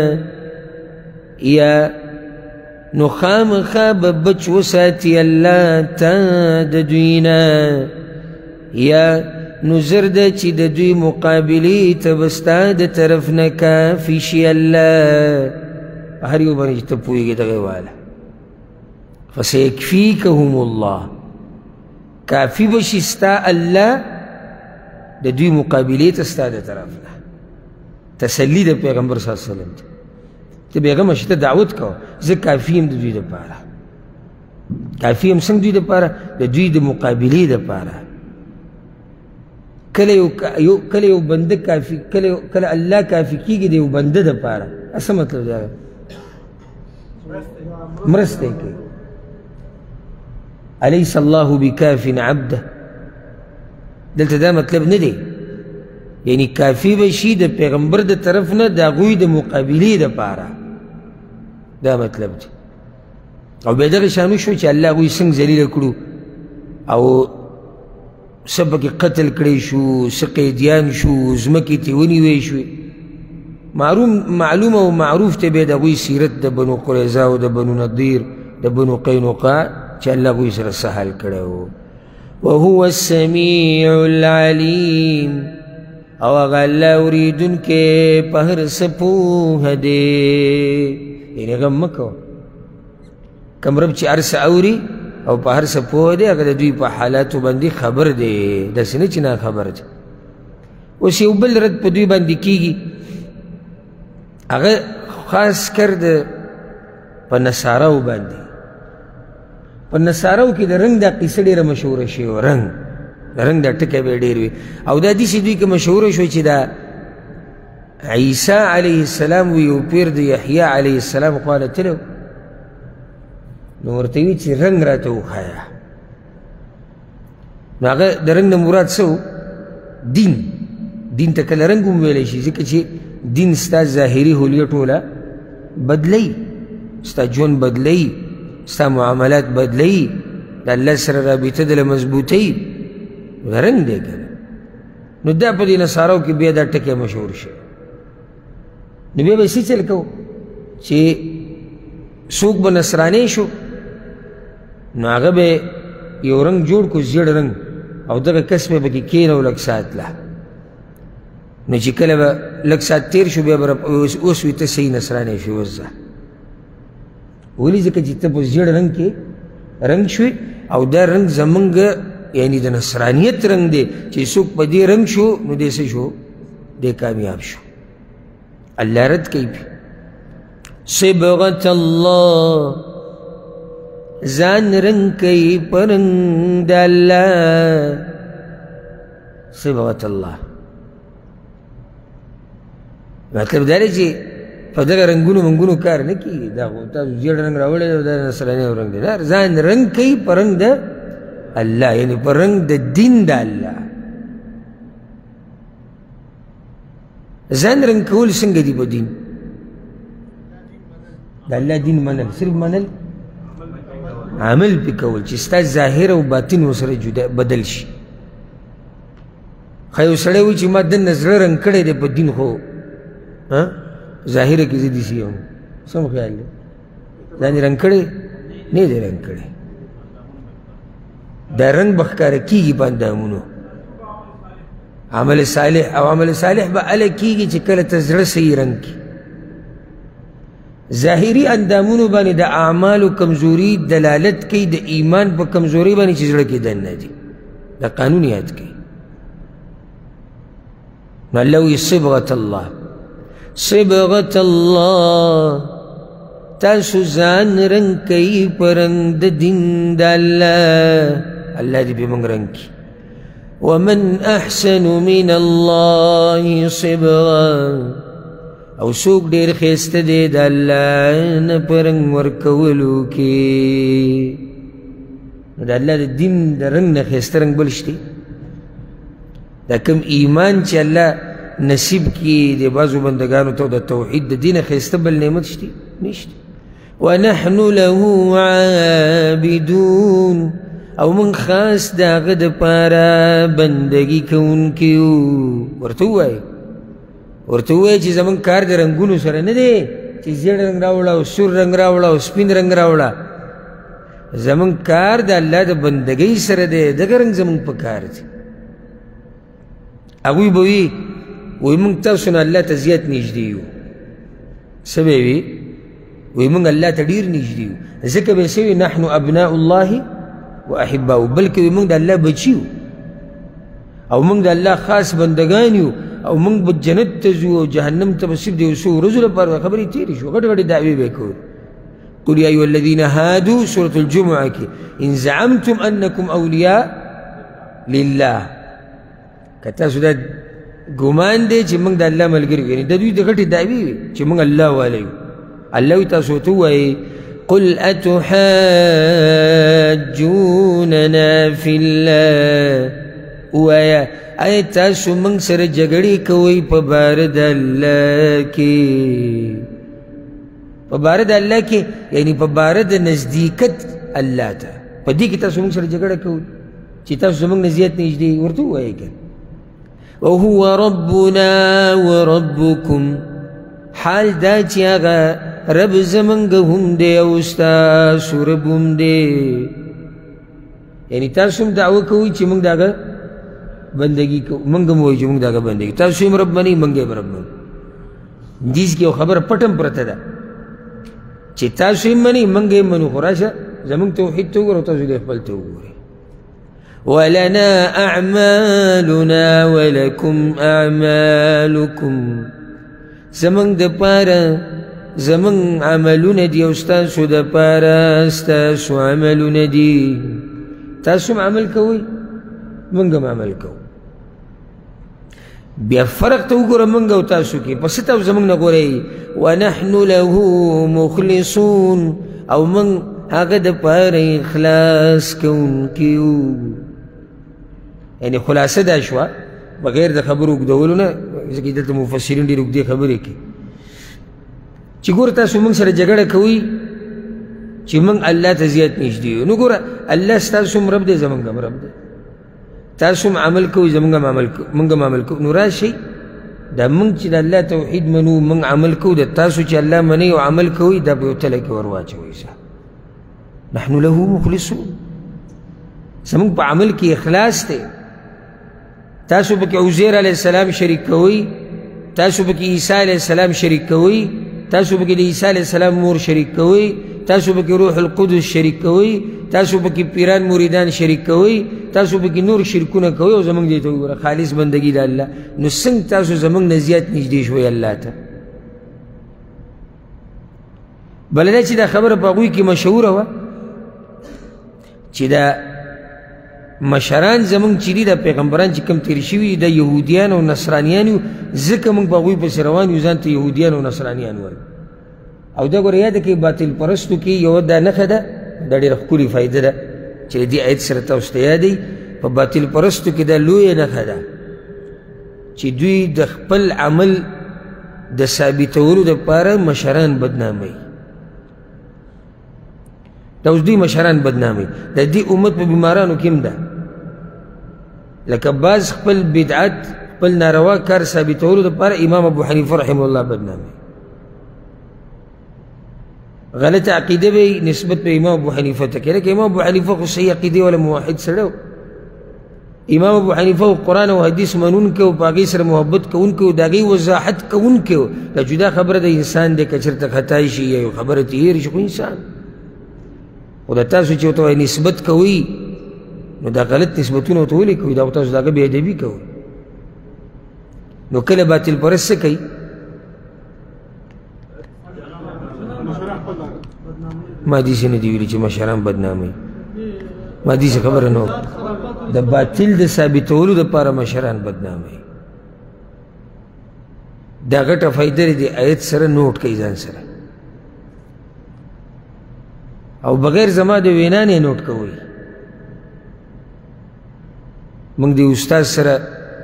یا نو خامخا به بچ وساتي الله تا د دوی نه، یا نو زر ده چې د دوی مقابلې ته به ستا د طرف نه کافي شي الله. هر یو باندې چې ته پوهېږې دغه واله فسیکفیکهم الله، کافي بشي ستا الله د دوی مقابلې ته ستا د طرف نه. تسلی د پیغمبر صلی الله علیه وسلم ته پیغمبر چې ته دعوت کوه زه کافي یم د دوی دپاره، کافي یم څنګه دوی دپاره؟ د دوی د مقابلې دپاره. کله یو بنده کافي، کله الله کافي کېږي د یو بنده دپاره. څه مطلب دی؟ مرسته یې کوي. الیس الله بکاف عبده، دلته دا مطلب نه دی، یعنی کافي به شي د پیغمبر د طرف نه د هغوی د مقابلې دپاره، دا مطلب دی. او بیا دغه شانو شو چې الله هغوی څنګه ذلیله کړو او څه پکې قتل کړی شو، څه قیدیان شو، ځمکې ترې ونیوی شوې. معلومه او معروف ته بیا د هغوی سیرت د بنو قریظه او د بنو نضیر د بنو قینقاع چې الله هغوی سره څه حال کړی و. وهو السمیع العلیم، او هغه الله اوریدونکی په هر څه پوهه دی. یعنې غم مه کوه، کوم رب چې هر څه اوري او په هر څه پوه دی هغه د دوی په حالاتو باندې خبر دی، داسې نه چې ناخبر دی. اوس یو بل رد په دوی باندې کېږي، هغه خاص کر د په نصاراو باندې. په نصاراو کې د رنګ دا قصه ډېره مشهوره شوې وه، د رنګ دا ټکی به یې ډېر وي. او دا داسې دوی کې مشهوره شوه چې دا عیسی علیه السلام و یو پیر د یحیی علیه السلام خواله تللی، نو ورته وي چې رنګ راته وښایه. نو هغه د رنګ نه مراد څه و؟ دین ته کله رنګ هم ویلی شي، ځکه چې دین ستا ظاهري حلیه ټوله بدلوي، ستا ژوند بدلوي، ستا معاملات بدلوي، د الله سره رابطه دله مضبوطوي، دا رنګ دی که نه. نو دا په دې نصاراو کې بیا دا ټکی مشهور شي. نو بیا به یې څه چل کوو چې څوک به نصرانی شو، نو هغه به یو رنګ جوړ کړو، زیړ رنګ، او دغه کس به پکې کېنو لږ ساعت له. نو چې کله به لږ ساعت تېر شو بیا به اوس وي ته صحیح نصرانی شوې، اوس ځه. ولې؟ ځکه چې ته په زیړ رنګ کې رنګ شوې، او دا رنګ زمونږ یعنی د نصرانیت رنګ دی چې څوک په دې رنګ شو نو دی څه شو؟ دی کامیاب شو. الله رد کوي صبغة الله، ځان رنګ کوي په رنګ د الله. صبغة الله مطلب دا دی چې په دغه رنګونو منګونو کار نه کېږي. دا خو تاسو زیړ رنګ راوړی دی، دا نصراني رنګ دی. دا ځان رنګ کوي په رنګ د الله، یعنی په رنګ د دین د الله. ځان رنګ کول څنګه دي په دین؟ د الله دین منل، صرف منل، عمل پې کول چې ستا ظاهر او باطن ورسره جدا بدل شي. ښه یو سړی وایي چې ما دننه زړه رنګ کړی دی په دین، خو ظاهره کې زه داسې یم. څه مو خیال دی؟ ځان یې رنګ کړی نه دی رنګ کړی. دا رنګ به ښکاره کېږي په اندامونو. عمل صالح، او عمل صالح به هله کېږي چې کله ته زړه صحیح رنګ کړي. ظاهري اندامونو باندې د اعمالو کمزوري دلالت کوي د ایمان په کمزوري باندې چې زړه کې دننه دي. دا قانون یاد کړئ. نو الله وایي صبغة الله، صبغة الله، تاسو ځان رنګ کوي په رنګ د دین د الله. الله دې به موږ رنګ کړي. ومن احسن من الله صبغة، او څوک ډېر ښایسته دی د الله نه په رنګ ورکولو کې. نو د الله د دین د رنګ نه ښایسته رنګ بل شته؟ دا کوم ایمان چې الله نصیب کړي د بعضو بندګانو ته د توحید د دینه ښایسته بل نعمت شته؟ نشته. ونحن له عابدون، او من خاص د هغه دپاره بندګي کوونکي یو. ورته ووایه چې زمونږ کار د رنګونو سره نه دی چې زیړ رنګ راوړه او سور رنګ راوړه او سپین رنګ راوړه. زمونږ کار د الله د بندګۍ سره دی، دغه رنګ زمونږ په کار دی. هغوی به وي وایي موږ تاسو نه الله ته زیات نږدې یو. څه به وي؟ وایي موږ الله ته ډېر نږدې یو. ځکه به یې څه وي؟ نحن ابناء الله و احباؤه، بلکې وایي موږ د الله بچي یو او موږ د الله خاص بندګان یو او موږ به جنت ته ځو او جهنم ته به صرف د یو څو ورځو لپاره خبرې تېرې شو. غټې غټې دعوې به یې کول. قل یا ایها الذین هادوا سورة الجمعه کې ان زعمتم انکم اولیاء لله، که تاسو دا ګمان دی چې موږ د الله ملګري یو، یعنې د دوی د غټې دعوې وي چې موږ الله والا یو. الله وایي تاسو ورته ووایئ قل اتحاجوننا فی الله، ووایه آیا تاسو موږ سره جګړې کوئ په باره د الله کې؟ په باره د الله کې یعنې په باره د نزدېکت الله ته، په دې کې تاسو موږ سره جګړه کوئ چې تاسو زموږ نه زیات نږدې؟ ورته ووایئ که وهو ربنا وربکم، حال دا چې هغه رب زمونږ هم دی او ستاسو رب هم دی. یعنې تاسو هم دعوه کوئ چې موږ د هغه بندګي کوو، موږ هم وایو چې موږ د هغه بندګي، تاسو هم رب منئ موږ هم رب منو. دې کې یو خبره پټ هم پرته ده چې تاسو هم منئ موږ هم منو، خو راشه زمونږ توحید ته وګوره او تاسو دې خپل ته وګورئ. ولنا اعمالنا ولکم اعمالکم، زمونږ دپاره زمونږ عملونه دي او ستاسو دپاره ستاسو عملونه دي. تاسو هم عمل کوئ موږ هم عمل کوو. بیا فرق ته وګوره موږ او تاسو کې، په څه تاسو زمونږ نه ګورئ. ونحن له مخلصون، او موږ هغه دپاره اخلاص کوونکي یو. یعنې خلاصه دا شوه بغیر د خبرو اوږدولو نه، ځکه دلته مفسرین ډېرې اوږدې خبرې کوي چې ګوره تاسو موږ سره جګړه کوئ چې موږ الله ته زیات نږدې یو. نو ګوره الله ستاسو هم رب دی زموږ هم رب دی، تاسو هم عمل کوئ زموږ هم عمل کوو. نو راشئ دا موږ چې د الله توحید منو موږ عمل کوو، د تاسو چې الله منئ او عمل کوئ دا په یو تله کې ور واچوئ. نحن له مخلصون، زموږ په عمل کې اخلاص دی. تاسو پکې عزیر علیه السلام شریک کوئ، تاسو پکې عیسی علیه السلام شریک کوئ، تاسو پکې د عیسی علیه السلام مور شریک کوئ، تاسو پکې روح القدس شریک کوئ، تاسو پکې پیران مریدان شریک کوئ، تاسو پکې نور شرکونه کوئ او زموږ دې ته وګوره خالص بندګي د الله. نو څنګه تاسو زموږ نه زیات نږدې شوئ الله ته؟ بله دا چې دا خبره په هغوی کې مشهوره وه چې دا مشران زمونږ چې دي د پیغمبران چې کوم تېر شوي د یهودیان او نصرانیان یو، ځکه موږ په هغوی پسې روان یو، ځان ته یهودیان او نصرانیان وایو. او دا ګوره یاده کړئ باطل پرستو کې یوه دا نښه ده، دا ډېره ښکلې فایده ده چې د دې آیت سره تاسو ته یادوي. په باطل پرستو کې دا لویه نښه ده چې دوی د خپل عمل د ثابتولو دپاره مشران بدناموي. دا اوس دوی مشران بدناموي. د دې امت په بیمارانو کې هم ده، لکه بعض خپل بدعت خپل ناروا کار ثابتولو دپاره امام ابو حنیفه رحمه الله بدناموي. غلط عقیده به نسبت په امام ابو حنیفه ته کوي، لکه امام ابو حنیفه خو صحیح عقیدې والا موحد سړی و. امام ابو حنیفه قرآن او حدیث منونکی و، په هغې سره محبت کوونکی و، د هغې وضاحت کوونکی و. دا جدا خبره د انسان دی که چېرته خطای شي یا یو خبره ترې هېر شي، خو انسان خو د تاسو چې ورته وایي نسبت کوئ نو دا غلط نسبتونه ورته ولې کوئ؟ دا خو تاسو د هغه بې ادبي کوئ. نو کله باطل پرست څه کوي؟ ما داسې نه دي ویلي چې مشران بدناموي، ما داسې خبره نه وه. د باطل د ثابتولو دپاره مشران بدناموي. دا غټه فایده دی آیت سره نوٹ کوي ځان سره او بغیر زما د وینا نه نوٹ کوئ موږ د استاد سره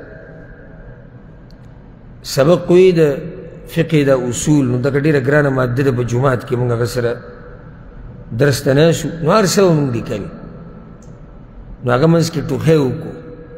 سبق کوي د فقه د اصول نو دغه ډېره ګرانه ماده ده په جومات کې موږ هغه سره درس ته ناست شو نو هر څه به موږ لیکل نو هغه منځ کې ټوخی وکړو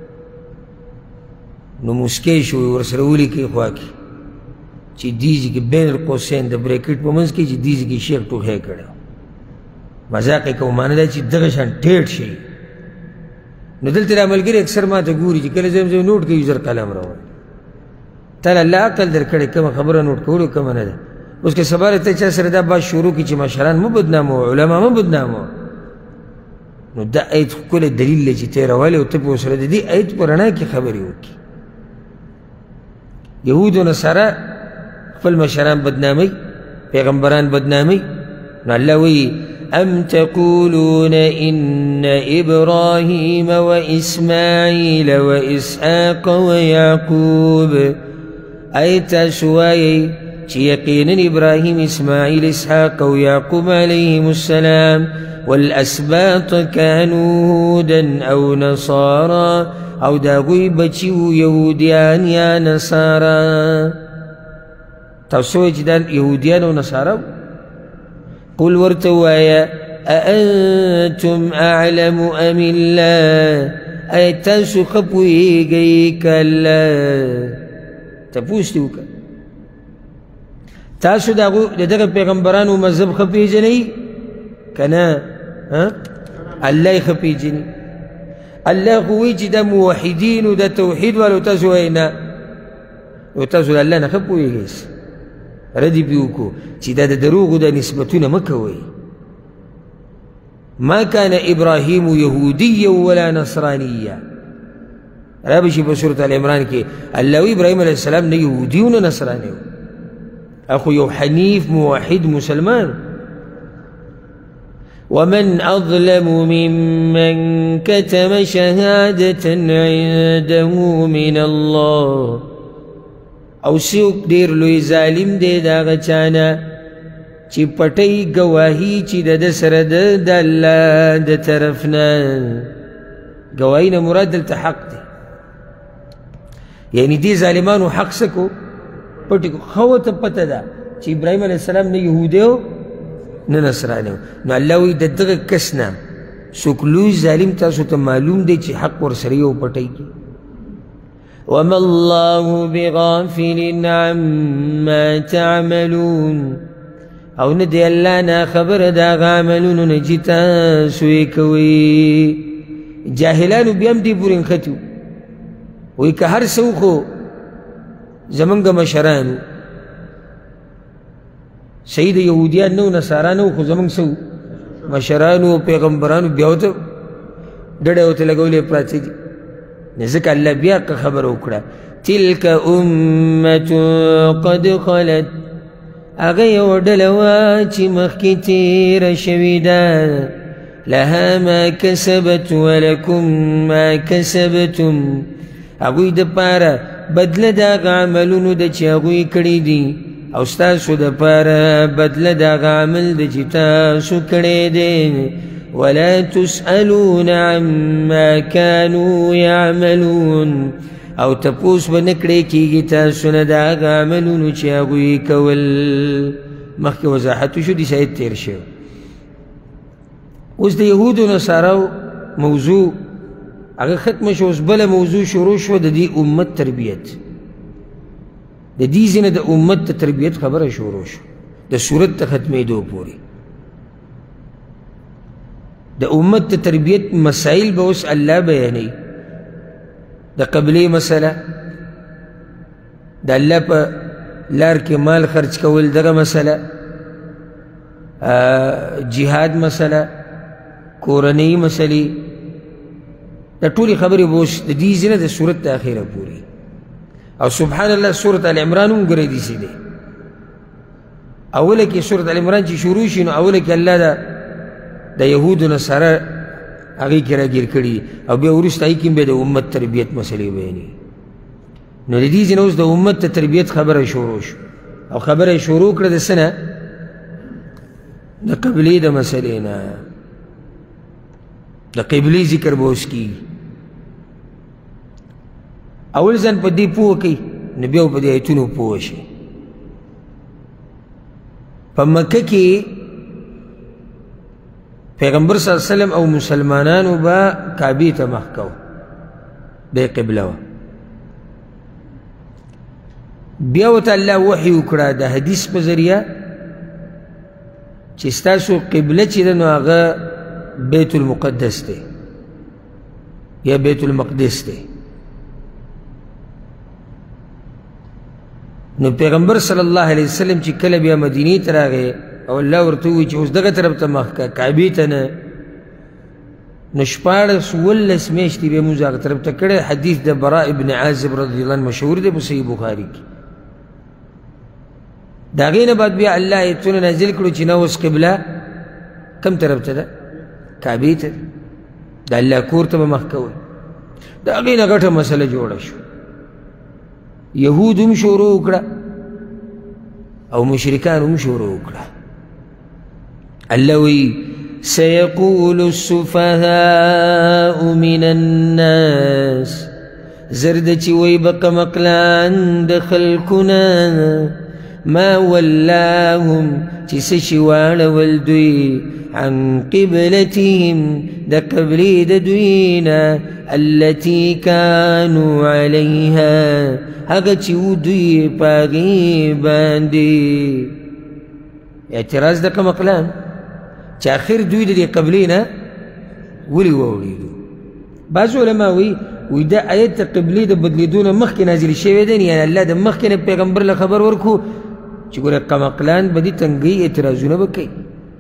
نو مسکی شو ورسره ولیکئ خوا کې چې دې ځای کې بین القوسین د بریکټ په منځ کې چې دې ځای کې شیخ ټوخی کړی مذاق یې کوو معنی دا چې دغه شان ټیټ شي نو دلته را ملګري اکثر ما ته ګوري چې کله زه نوټ کوي زر قلم راوړي تعالی الله عقل درکړی کومه خبره نوٹ کولو کومه نه ده اوس که سبا ته چا سره دا بات شروع کړي چې مشران مه بدناموه علما مه بدناموه نو دا آیت ښکلی دلیل دی چې ته یې راولې او ته پې ورسره د دې آیت په رڼا کې خبرې وکړي یهود و نصارا خپل مشران بدناموي پیغمبران بدناموي نو الله وایي أم تقولون إن إبراهيم وإسماعيل وإسحاق ويعقوب أي تسوي يقينا إبراهيم إسماعيل إسحاق ويعقوب عليهم السلام والأسباط كانوا هودا أو نصارى أو داغوي بچيو يهوديان يا نصارى تسوي جدان يهوديان ونصارى قل ورتوايا أأنتم أعلم أم الله أي تاسو خبويږئ كلا تپوس دې وکړه تاسو د دغه پیغمبرانو مذهب ښه پېژنئ که نه الله یې ښه پېژني الله خو وایي چې دا موحدینو د توحید والو تاسو وایئ نه نو تاسو د الله نه ښه پوهېږئ ردی پې وکړو چې دا د دروغو دا نسبتونه مه کوئ ما كان إبراهيم يهوديا ولا نصرانيا رابشي بسورة العمران كي الله إبراهيم عليه السلام نه يهودي ولا نصراني أخو يو حنيف موحد مسلمان ومن أظلم ممن كتم شهادة عنده من الله او سیوک ډېر لوی ظالم دی د هغه چا نه چې پټۍ ګواهي چې د ده سره ده د الله د طرف نه ګواهي نه مراد دلته حق دی یعنی دې ظالمانو حق څه کو پټې کو ښه ورته پته ده چې ابراهیم علیه السلام نه یهودی و نه نصرانی و نو الله وایي د دغه کس نه څوک لوی ظالم تاسو ته معلوم دی چې حق ورسره یو پټۍ کی وما الله بغافل عما تعملون او ندی الله نا خبر دا عملونو نه چې تاسو یې کوئ جاهلانو بیا هم دې پورې نښتي وایي که هر څه وخو زمونږ مشرانو صحیح د یهودیان نه و نصارا نه و خو زمونږ څه مشرانو او پیغمبرانو بیا ورته ډډه ورته لګولې پراته دي نزك الله بياك خبر وكرا تلك أمة قد خلت أغي ودلوا چي مخي تير شويدا لها ما كسبت ولكم ما كسبتم أغوي دپارا بدل داغ عملونو دا چي أغوي کڑی دی او ستاسو دپارا بدل داغ عمل دا چي تاسو کڑی دی ولا تسألون عما كانوا يعملون او تپوس بنکړی کیږي تاسو نه د هغه عملونو چې هغوی کول مخکې وضاحت شو دې شاید تیر شو اوس د یهودو نصاراو موضوع هغه ختمه شو اوس بله موضوع شروع شوه د دې امت تربیت د دې ځینې د امت د تربیت خبره شروع شو د صورت ته ختمېدو پورې د امت د تربیت مسائل به اوس الله بیانوي د قبلې مسله د الله په لار کې مال خرچ کول دغه مسله جهاد مسله کورنۍ مسلې د ټولې خبرې به اوس د دې ځینه د صورت د اخره پورې او سبحان الله سورة العمران هم ګورئ داسې دی اوله کې سورة العمران چې شروع شي نو اوله کې الله د یهودو نصارا هغې کې راګیر کړي او بیا وروسته هغې کې بیا د امت تربیت مسلې بیانوي نو د دې ځای نه اوس د امت د تربیت خبره شروع شو او خبره یې شروع کړه د څه نه د قبلې د مسلې نه د قبلې ذکر به اوس کېږي اول ځان په دې پوه کوي نو بیا په دې ایتونو پوه شي په مکه کې پیغمبر صلی الله علیه وسلم او مسلمانانو به کعبې ته مخ کو دی قبله وه بیا ورته الله وحي وکړه د حدیث په ذریعه چې ستاسو قبله چې ده نو هغه بیت المقدس دی یا بیت المقدس دی نو پیغمبر صلی الله علیه وسلم چې کله بیا مدینې ته راغی او الله ورته ووایي چې اوس دغه طرف ته مخ که کعبې ته نه نو 14 میاشتې به یې مونځ هغه طرف ته کړی حدیث د براء ابن عازب رضی الله عنه مشهور دی په صحیح بخاري کې د هغې نه بعد بیا الله ایتونه نازل کړو چې نه اوس قبله کم طرف ته ده کعبې ته د الله کور ته به مخ کوئ د هغې نه غټه مسله جوړه شوه یهود هم شروع وکړه او مشرکان هم شروع وکړه الله وی سيقول السفهاء من الناس زرد چې وی بقه مقلان د خلکونه ما ولاهم چې څه شي واړول دوی عن قبلتهم د قبلې د دوی نه التي كانوا عليها هغه چې و دوی په هغې باندې اعتراض د قمقلان چې آخر دوی د دې قبلې نه ولې واورېدو بعض علما وایي دا آیت د قبلې د بدلېدو نه مخکې نازل شوی دی یعنې الله د مخکې نه پیغمبر له خبر ورکړو چې ګوره قمقلان به دې تنګۍ اعتراضونه به کوي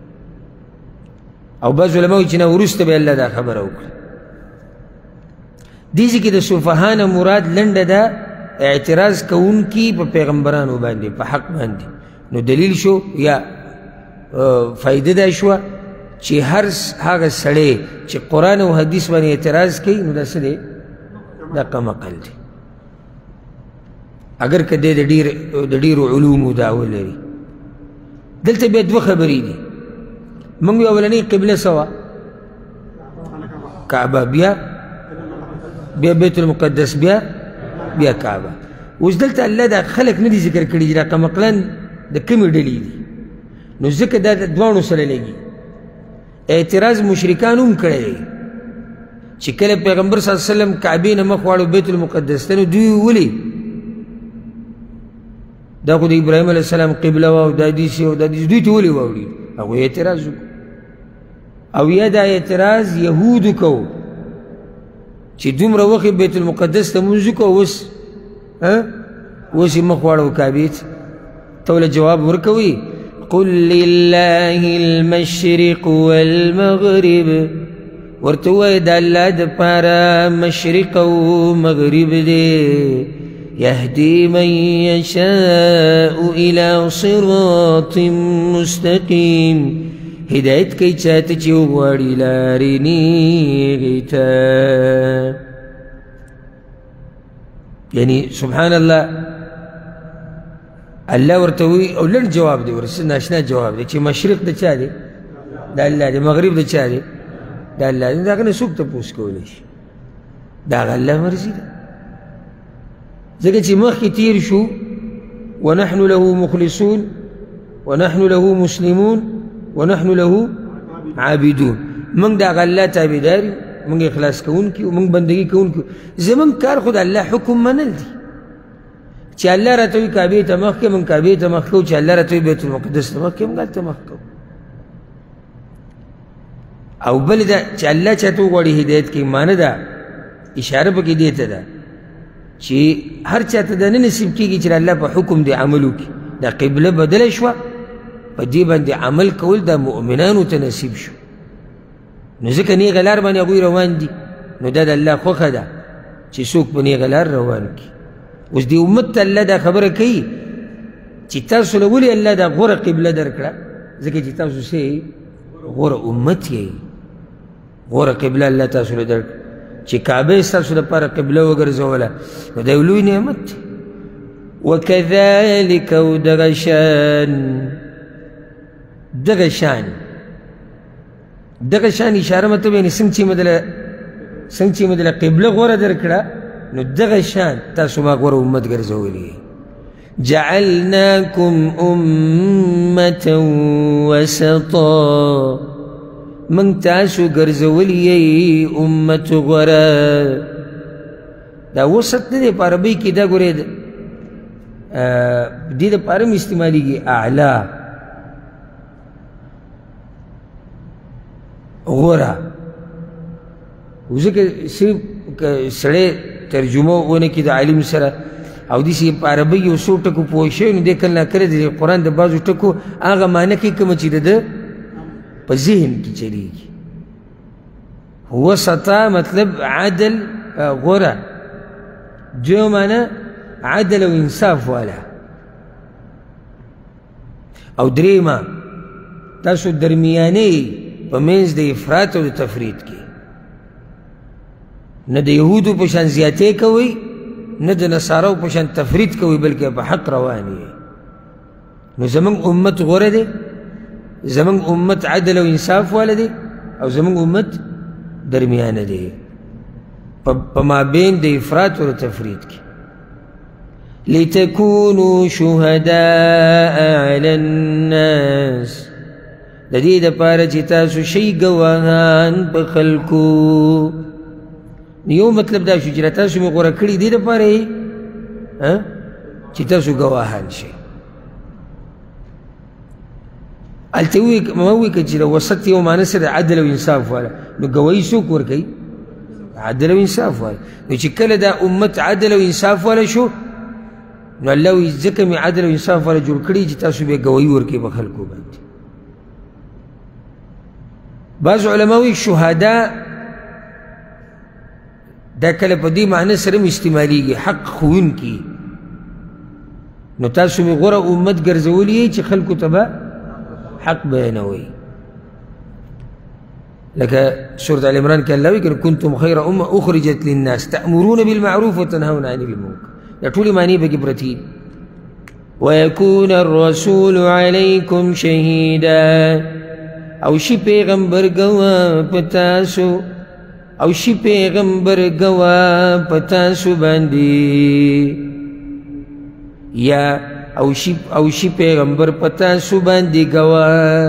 او بعض علما وایي چې نه وروسته به الله دا خبره وکړه دې ځای کې د صفحانه مراد لنډه ده اعتراض کوونکي په پیغمبرانو باندې په حق باندې نو دلیل شو یا فایده دا شوه چې هر هغه سړی چې قرآن او حدیث باندې اعتراض کوي نو دا څه دی دا قمقل دی اگر که دی د ډېرو علومو دعوه لري دلته بیا دوه خبرې دي موږ یو اولنۍ قبله څه وه کعبه بیا بیت المقدس بیا کعبه اوس دلته الله دا خلک نه دي ذکر کړي چې دا قمقلان د کومې ډلې دي نو ځکه دا د دواړو سره لګي اعتراض مشرکان هم کړی دی چې کله پیغمبر صلی الله علیه وسلم کعبې نه مخ واړو بیت المقدس ته نو دوی ولې دا خو د ابراهیم علیه السلام قبله وه او دا داسې او دا داسې دوی ته ولې واوړي هغوی اعتراض وکړو او یا دا اعتراض یهودو کوو چې دومره وخت بیت المقدس ته مونځ وکړو اوس یې مخ واړو کعبې ته ته له جواب ورکوي قل لله المشرق والمغرب ورته ووایه د الله دپاره مشرق او مغرب دی یهدي من یشاء الى صراط مستقیم هدایت کوي چاته چې وغواړي لارې نیغې ته یعنی سبحان الله الله ورته وایي او لنډ جواب دی ورسې ناشنا جواب دی چې مشرق د چا دی د الله دی مغرب د چا دی د الله دی د هغه نه څوک تپوس کولی شي د هغه الله مرضي ده ځکه چې مخکې تیر شو ونحن له مخلصون ونحن له مسلمون ونحن له عابدون موږ د هغه الله تابعدار یو موږ اخلاص کوونکي یو موږ بندګي کوونکي یو زموږ کار خو د الله حکم منل دي چې الله راته وایي کعبې ته مخ کړه موږ کعبې ته مخ کوو چې الله راته وایي بیت المقدس ته مخ کړه موږ هلته مخ کوو او بل دا چې الله چاته وغواړي هدایت کوي معنی ده اشاره پکې دې ته ده چې هر چاته دا نه نصیب کېږي چې الله په حکم دې عمل وکړي دا قبله بدله شوه په دې باندې عمل کول د مؤمنانو ته نصیب شو نو ځکه نیغه لار باندې هغوی روان دي نو دا د الله خوښه ده چې څوک په نیغه لار روان کړي اوس دې امت ته الله دا خبره کوي چې تاسو له ولې الله دا غوره قبله درکړه ځکه چې تاسو څه غوره امت یې غوره قبله الله تاسو له درکړه چې کعبه یې ستاسو دپاره قبله وګرځوله نو دا یو لوی نعمت دی. وکذلک او دغه شان اشاره مطلب یعنې څنګه چې مې دله قبله غوره درکړه نو دغه شان تاسو ما غوره امت ګرځولی. جعلناکم امة وسطا من تاسو ګرځولی یې امت غوره. دا وسط نه دی په عربۍ کې دا ګورې دې دپاره هم استعمالیږي اعلی غوره. ځکه صرف که سړی ترجمه ونه کړي د عالم سره او داسې په عربۍ یو څو ټکو پوه شوی نو دی کله ناکله د قرآن د بعضو ټکو هغه معنی کوي کومه چې د ده په ذهن کې چلیږي. وسطا مطلب عدل غوره. دویمه معنی عدل او انصاف والا. او دریمه تاسو درمیانې په منځ د افراط او د تفرید کې نه د یهودو په شان زیاتې کوئ نه د نصاراو په شان تفرید کوئ بلکې په حق روان یې. نو زموږ امت غوره دی، زموږ امت عدل او انصاف والا دی او زموږ امت درمیانه دی په مابین د افراط او تفرید کې. لتكونوا شهداء على الناس د دې دپاره چې تاسو شئ ګواهان په خلکو. یو مطلب دا شو چې تاسو مې غوره کړي دې دپاره یې چې تاسو ګواهان شئ. هلته ما ووایي که چې د وسط یو معنی سره عدل او انصاف والا نو ګواهي څوک ورکوي؟ عدل او انصاف والا. نو چې کله دا امت عدل او انصاف والا شو نو الله وایي ځکه مې عدل او انصاف والا جوړ کړي چې تاسو بیا ګواهي ورکوي په خلکو باندې. بعض علما وایي شهدا دا کله په دې معنی سره هم استعمالیږي حق ښوونکي. نو تاسو مې غوره امت ګرځولی یې چې خلکو ته به حق بیانوئ. لکه سورة آل عمران کې الله وایي که کنتم خیر امه اخرجت للناس تأمرون بالمعروف وتنهون عن المنکر. دا ټولې معنی پکې پرتې دي. ویکون الرسول علیکم شهیدا او شي پیغمبر ګواه په تاسو او شي پیغمبر ګواه په تاسو باندې یا او شي پیغمبر په تاسو باندې ګواه.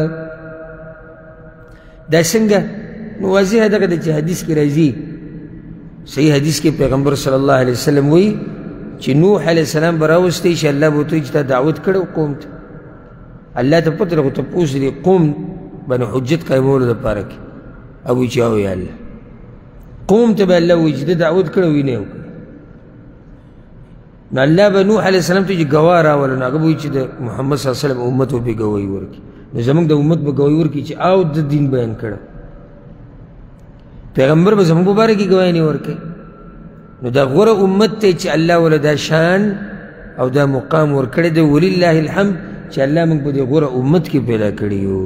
دا څنګه؟ نو واضح دغه د چې حدیث کې راځي صحیح حدیث کې پیغمبر صلی الله علیه وسلم وایي چې نوح علیه السلام به راوستی چې الله به ورته وایي چې تا دعوت کړی قوم ته. الله ته پته لګو تپوس دی قوم باندې حجت قایمولو دپاره کې او وایي چې او یا الله قوم ته به الله وایي چې ده دعوت کړی وي نه یې وکړی. نو الله به نوح علیه السلام ته چې ګواه راوله نو هغه به وایي چې د محمد صلی الله علیه وسلم امت به پرې ګواهي ورکړي. نو زموږ د امت به ګواهي ورکړي چې او د دین بیان کړه. پیغمبر به زموږ په باره کې ګواهي نه ورکوي. نو دا غوره امت دی چې الله وله دا شان او دا مقام ورکړی دی. ولله الحمد چې الله موږ په دې غوره امت کې پیدا کړي یو.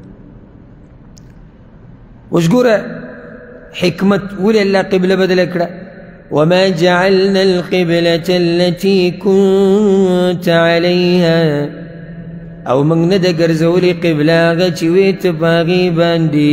اوس ګوره حکمت ولې الله قبله بدله کړه. وما جعلنا القبلة التي كنت عليها او موږ نه ده ګرځولې قبله هغه چې وې ته په هغې باندې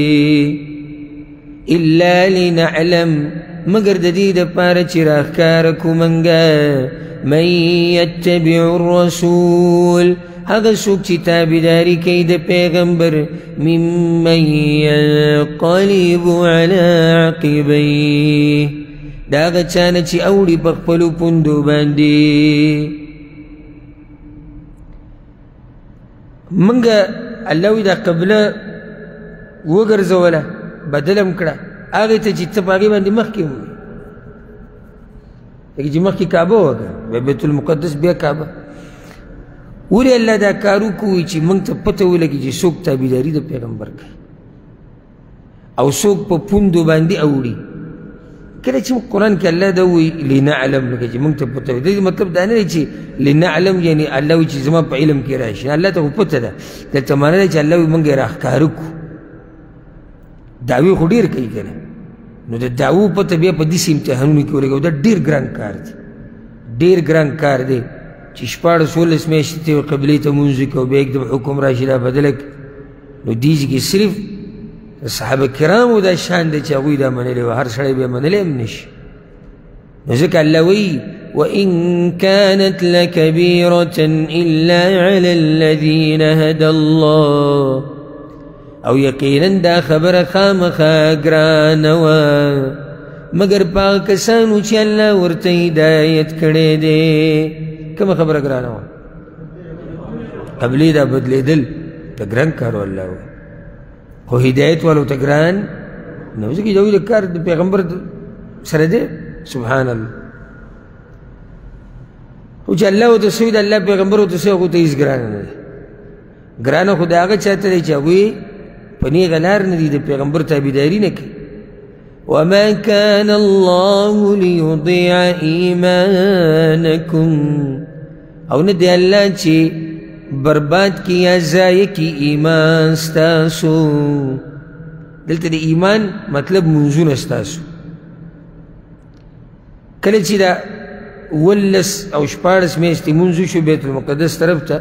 الا لنعلم مگر د دې دپاره چې راښکاره کړو موږه من یتبع الرسول هغه څوک چې تابعداري کوي د پیغمبر ممن ینقلب علی عقبیه د هغه چا نه چې اوړي په خپلو پوندو باندې. منګه الله وی دا قبله وګرځوله بدله م کړه هغې ته چې ته په هغې باندې مخکې ووایي لکه چې مخکې کعبه وکړه بیا بیت المقدس بیا کعبه. ولې الله دا کار وکړو چې موږ ته پته ولګي چې څوک تابعداري د پیغمبر کوي او څوک په پوندو باندې اوړي. کله چې قرآن کې الله دا وایي لنعلم لکه چې موږ ته پته وي د دې مطلب دا نه دی چې لنعلم یعنې الله وایي چې زما په علم کې راشي. الله ته خو پته ده دلته معنی ده چې الله وایي موږ یې راښکاره کړو. دعوې خو ډېر کوي که نه نو د دعوو پته بیا په داسې امتحانونو کې ولګوي. دا ډېر ګران کار دی، ډېر ګران کار دی چې 14 میاشتې ته قبلې ته مونځ وکړي او بیا یکدم حکم راشي دا بدله کړي. نو دې کې صرف صحابه کرامو دا شان دی چې هغوی دا منلی وه، هر سړی بیا منلی هم نشي. نو ځکه الله وایي وَإِن كَانَتْ لَكَبِيرَةً إِلَّا عَلَى الَّذِينَ هَدَى اللَّهُ، او یقینا دا خبره خامخا ګرانه وه مګر په هغه کسانو چې الله ورته هدایت کړی دی. کومه خبره ګرانه وه؟ قبلې دا بدلېدل ته ګران کار و الله وایي، خو هدایت والو ته ګران نه و، ځکه د هغوی د کار د پیغمبر سره دی. سبحان الله. خو چې الله ورته سوی د الله پیغمبر ورته سوی هغو ته هېڅ ګرانه نه دی. ګرانه خو د هغه چا ته دی چې هغوی په نیغه لار نه دي، د پیغمبر تابعداري نه کوي. وما كان الله ليضيع إيمانكم، او نه دی الله چې برباد کی یا ضایع کی ایمان ستاسو. دلته د ایمان مطلب منځونه ستاسو. کله چې دا 18 او 14 میاشتې مونځ وشو بیت المقدس طرف ته،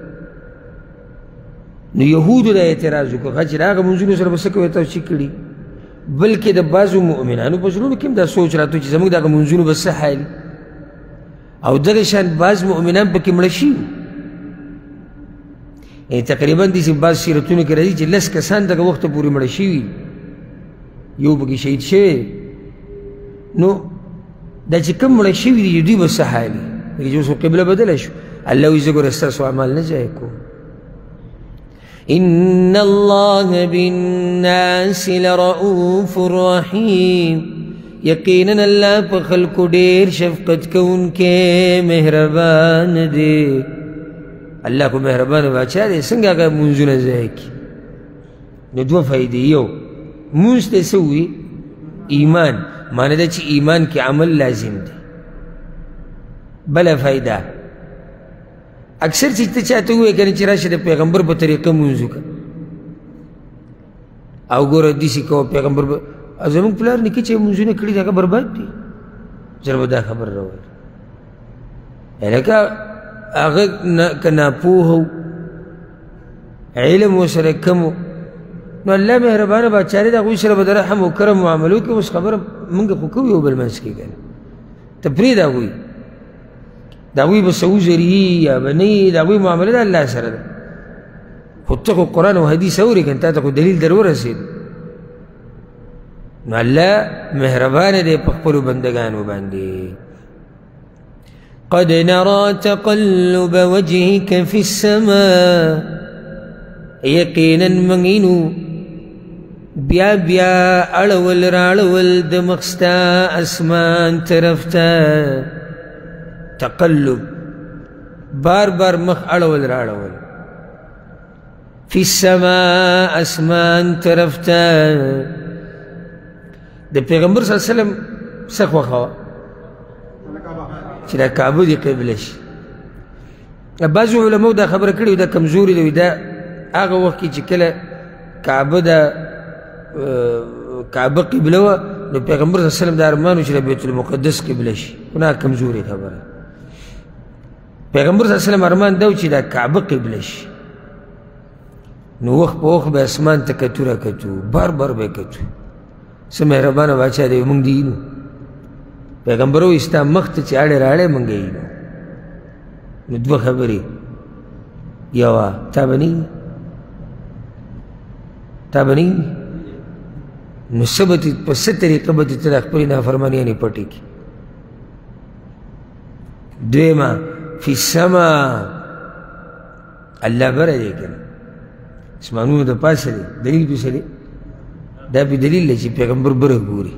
نو یهودو دا اعتراض وکړ چې د هغه منځونو سره به څه کوئ تاسو چې کړي، بلکې د بعضو مؤمنانو په زړونو کې هم دا سوچ راته چې زموږ د هغه منځونو به څه حال، او دغه شان بعض مؤمنان پکې مړه شوي. تقریبا داسې بعض سیرتونو کې راځي چې 10 کسان دغه وخته پورې مړه شوي، یو پکې شهید شوی. نو دا چې کوم مړه شوي دي دوی به څه حال وي، لکه چې اوس قبله بدله شو. الله وایي زه ګوره ستاسو اعمال نه ضایع کوم. إن الله بالناس لرؤوف رحيم، یقینا الله په خلکو ډېر شفقت کوونکی مهربان دی. الله کو مهربان بادشاہ دی، څنګه هغه منځونه ضایع کړي. نو دوه فایدې، یو مونځ ته څه وایي؟ ایمان، معنی ده چې ایمان کې عمل لازم دی. بله فایده، اکثر چې ته چاته ووایې که نه چې راشه د پیغمبر په طریقه مونځ وکړه او ګوره داسې کوه پیغمبر به زموږ پلار نیکه چې مونځونه کړي دي هغه برباد دي، ژر به دا خبر راوایي. لکه هغه که ناپوه و علم ورسره کم و، نو الله مهربانه بادشاه دی، د هغوی سره به د رحم و کرم معاملو کې. اوس خبره مونږ خو کوو یو بل منځ کې که نه، ته پرېږده هغوی، د هغوی به څه وزري یا به نه وي، د هغوی معامله د الله سره ده. خو ته خو قرآن او حدیث اورې که نه، تا ته خو دلیل در ورسېد. نو الله مهربانه دی په خپلو بندګانو باندې. قد نرى تقلب وجهك في السماء، یقینا منینو بیا بیا اړول راړول د مخ ستا اسمان طرف ته. تقلب بار بار مخ اړول راړول، فی السماء اسمان طرف ته. د پیغمبر صلی الله علیه وسلم څه خوښه وه چې دا کعبه دې قبله شي. بعضو علماو دا خبره کړې وي دا کمزوري ده، دا هغه وخت کې چې کله کعبه قبله وه نو پیغمبر صلی الله علیه وسلم دا ارمان و چې د بیت المقدس قبله شي، خو نه کمزوري خبره. پیغمبر صلی الله علیه وسلم ارمان دا و چې دا کعبه قبله شي. نو وخت په وخت به اسمان ته کتو را کتو، بار بار به کتو. څه مهربانه بادشاه دی، موږ دې اینو. پیغمبر وایي ستا مخ ته چې اړې راړې موږ اینو. نو دوه خبرې، یوه تا به نه وي، تا به نه وي، نو څه به په څه طریقه به ته د خپلې نافرمانیانې پټې کړي. دویمه فی السما، الله بره دی که نه، اسمانونو د پاسه دی. دلیل پسې دی، دا پې دلیل دی چې پیغمبر بره ګوري.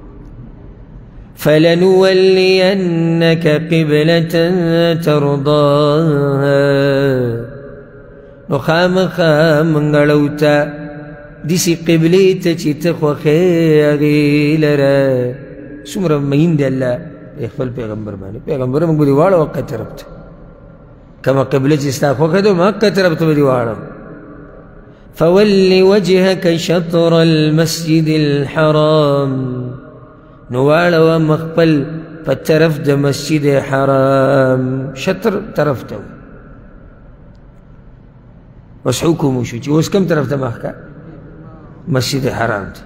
فلنولینک قبلة ترضاها، نو خامخا موږ اړو ته داسې قبلې ته چې ته خوښې هغې لره. څومره مین دی الله خپل پیغمبر باندې. پیغمبر موږ به دې واړو حقه طرف ته، کومه قبله چې ستا خوښه ده هماغه طرف ته به دې واړو. فول وجهك شطر المسجد الحرام نوالا ومخبل فالترف دا مسجد حرام شطر طرف ته وس حکم وشو چې اوس کوم طرف ته مخ کا مسجد حرام ته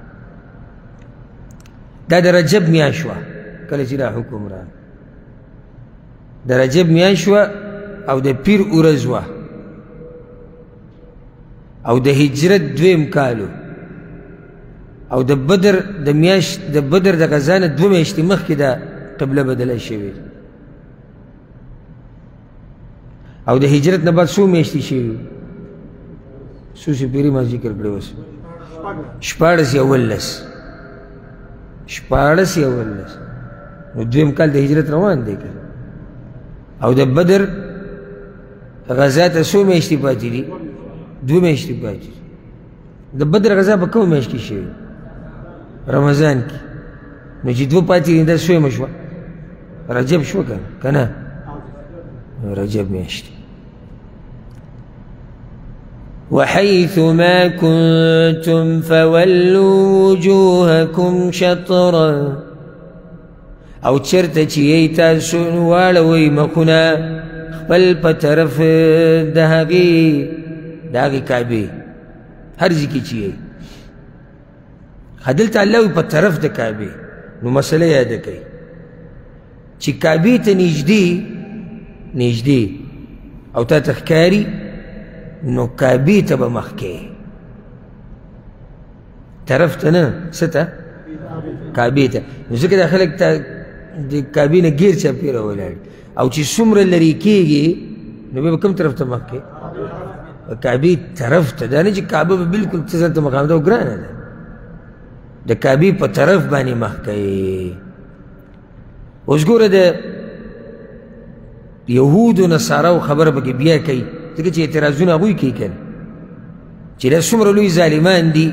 دا د رجب میاشت وه کله چې دا حکم را د رجب میاشت وه او د پیر ورځ وه او د هجرت دویم کالو او د بدر د میاشت د بدر د غزا نه 2 میاشتې مخکې دا قبله بدله شوې او د هجرت نه بعد 2 میاشتې شوي څو چې پیري ما ذکر کړی اوس 14 نو دویم کال د هجرت روان دی او د بدر غزا ته 2 میاشتې پاتې دي 2 میاشتې پاتې دي د بدر غزا په کومه میاشت کې شوې رمضان کې نو چې 2 پاتې دي دا سویمه شوه رجب شو که نه رجب میاشت وحيث ما كنتم فولوا وجوهكم شطرا او چرته چې یې تاسو واړوئ مخونه خپل په طرف د هغې کعبې هر ځای کې چې یې دلته الله وي په طرف د کعبې نو مسله یاده کوي چې کعبې ته نږدې او تا ته ښکاري نو کعبې ته به مخ کې طرف ته نه څه ته کعبې ته نو ځکه دا خلک د کعبې نه ګیر چاپېره ولاړ او چې څومره لرې کېږي نو بیا به کوم طرف ته مخ کې کعبې طرف ته دا نه چې کعبه به بلکل څه ځان ته مقام ده او ګرانه ده د کعبې په طرف باندې مخ کوي اوس ګوره د یهودو نصاراو خبره پکې بیا کوي ځکه چې اعتراضونه هغوی کوي که نه چې دا څومره لوی ظالمان دي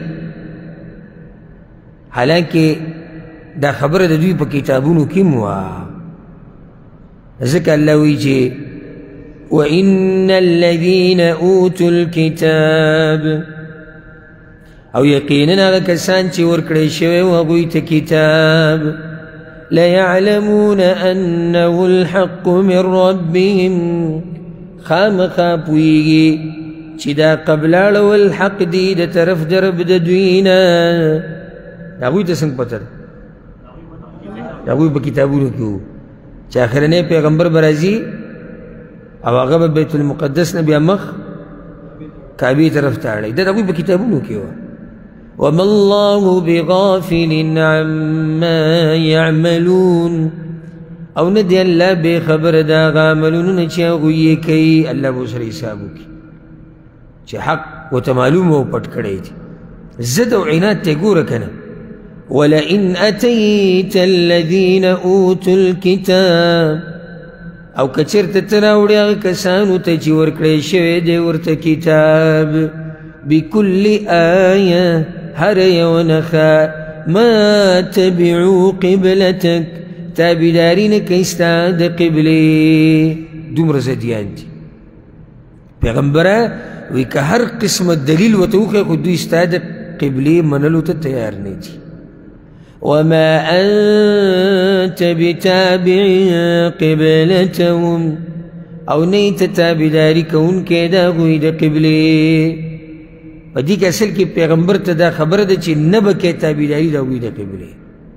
حالانکې دا خبره د دوی په کتابونو کې هم وه ځکه الله وایي چې وإن الذين أوتوا الكتاب او یقینا هغه کسان چې ورکړی شوی و هغوی ته کتاب ليعلمون أنه الحق من ربهم خامخا پوهیږي چې دا قبله اړول حق دی د طرف د رب د دوی نه د هغوی ته څنګه پته ده د هغوی په کتابونو کې وو چې آخرنی پیغمبر به راځي او هغه به بیت المقدس نه بیا مخ کعبې طرف ته اړوي دا د هغوی په کتابونو کې وه وما الله بغافل عما يعملون او ندی الله بے خبر دا عملونه چې هغوی یې کوي الله به ورسره حساب وکړي چې حق ورته معلوم او پټ کړی دی ضد او عناد ته ګوره که نه ولئن أتيت الذين أوتوا الكتاب او که چېرته ته راوړې هغه کسانو ته چې ورکړی شوی دی ورته کتاب بكل آیه هر یو نښه ما تبعوا قبلتک تابعداري نه کوي ستا د قبلې دومره زدیان دي پیغمبره وایي که هر قسمه دلیل ورته وښیې خو دوی ستا د قبلې منلو ته تیار نه دي وما أنت بتابع قبلتهم او نه ته تابعداري کوونکی د هغوی د قبلې په دې کې اصل کې پیغمبر ته دا خبره ده چې نه به کوې تابعداري د هغوی د قبلې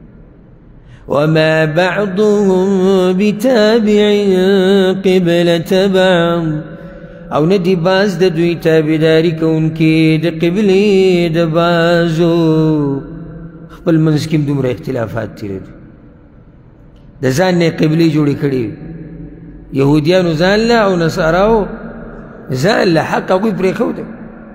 وما بعضهم بتابع قبلة بعض او نه دي بعض د دوی تابعداري کوونکي د قبلې د بعضو خپل منځ کې دومره اختلافات تېره دي د ځان نه قبلې جوړې کړې یهودیانو ځان له او نصاراو ځان له حق هغوی پرېښوده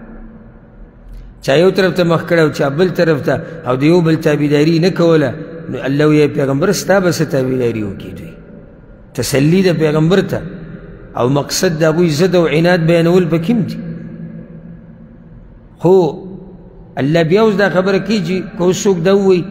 چا یو طرف ته مخ کړی او چا بل طرف ته او د یو بل تابعداري نه کوله نو الله وی پیغمبر ستا به څه تابعداري وکړي دوی تسلي د پیغمبر ته او مقصد د هغوی ضد او عناد بیانول پکې هم دي خو الله بیا اوس دا خبره کوي چې که اوس څوک دا ووایي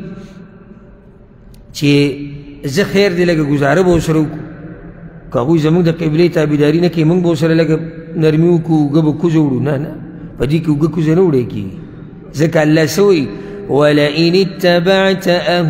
چې زه خیر دی لږه ګزاره به ورسره وکړو که هغوی زموږ د قبلې تابعداري نه کوي موږ به ورسره لږه نرمي وکړو اوږه به کوزه وړو نه په دې کې اوږه کوزه نه وړی کېږي ځکه الله څه وایي ولئن اتبعت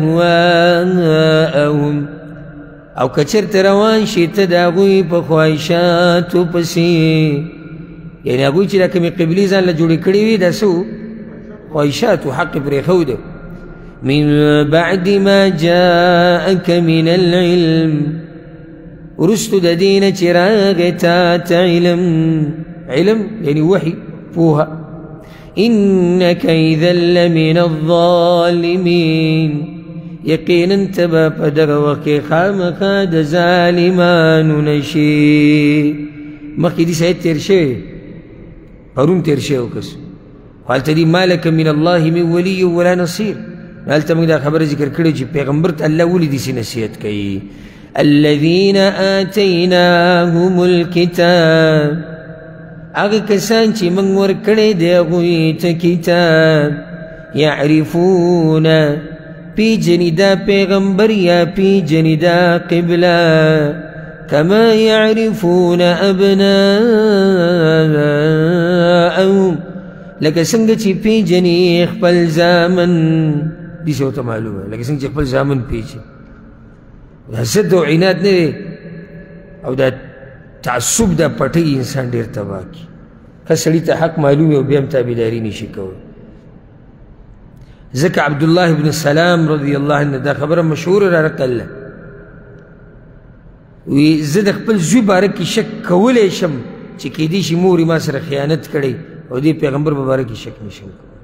اهواءهم او که چېرته روان شي ته د هغوی په خواهشاتو پسې یعنې هغوی چې دا کومې قبلې ځان له جوړې کړې وي دا څه و خواهشاتو حق یې پرېښوده من بعد ما جاءك من العلم وروستو د دې نه چې راغی تا ته علم یعنې وحي پوهه إنك إذا لمن الظالمين یقینا ته به په دغه وخت کې خامخا د ظالمانو نشي مخکې دې سید تېر شوی پرون تېر شوی کس خو هلته دي ما لک من الله من ولي ولا نصير هلته موږ دا خبره ذکر کړې چې پیغمبر ته الله ولې داسې نصیحت کوي الذين آتيناهم الكتاب هغه کسان چې موږ ورکړی دی هغوی ته کتاب یعرفون پیژني دا پیغمبر یا پیژني دا قبله کما یعرفون ابناءهم لکه څنګه چې پیژني خپل زامن داسې ورته معلومه لکه څنګه چې خپل زامن پیژني دا ضد او عناد نه دی او دا تعصب دا پټۍ انسان ډېر تباه کړي که سړي ته حق معلوم او بیا هم تابعداري نشي کولی ځکه عبدالله بن سلام رضی الله عنه دا خبره مشهوره را نقله وی زه د خپل زوی باره کې شک کولی شم چې کیدای شي مور ما سره خیانت کړی او دې پیغمبر په باره کې شک نشم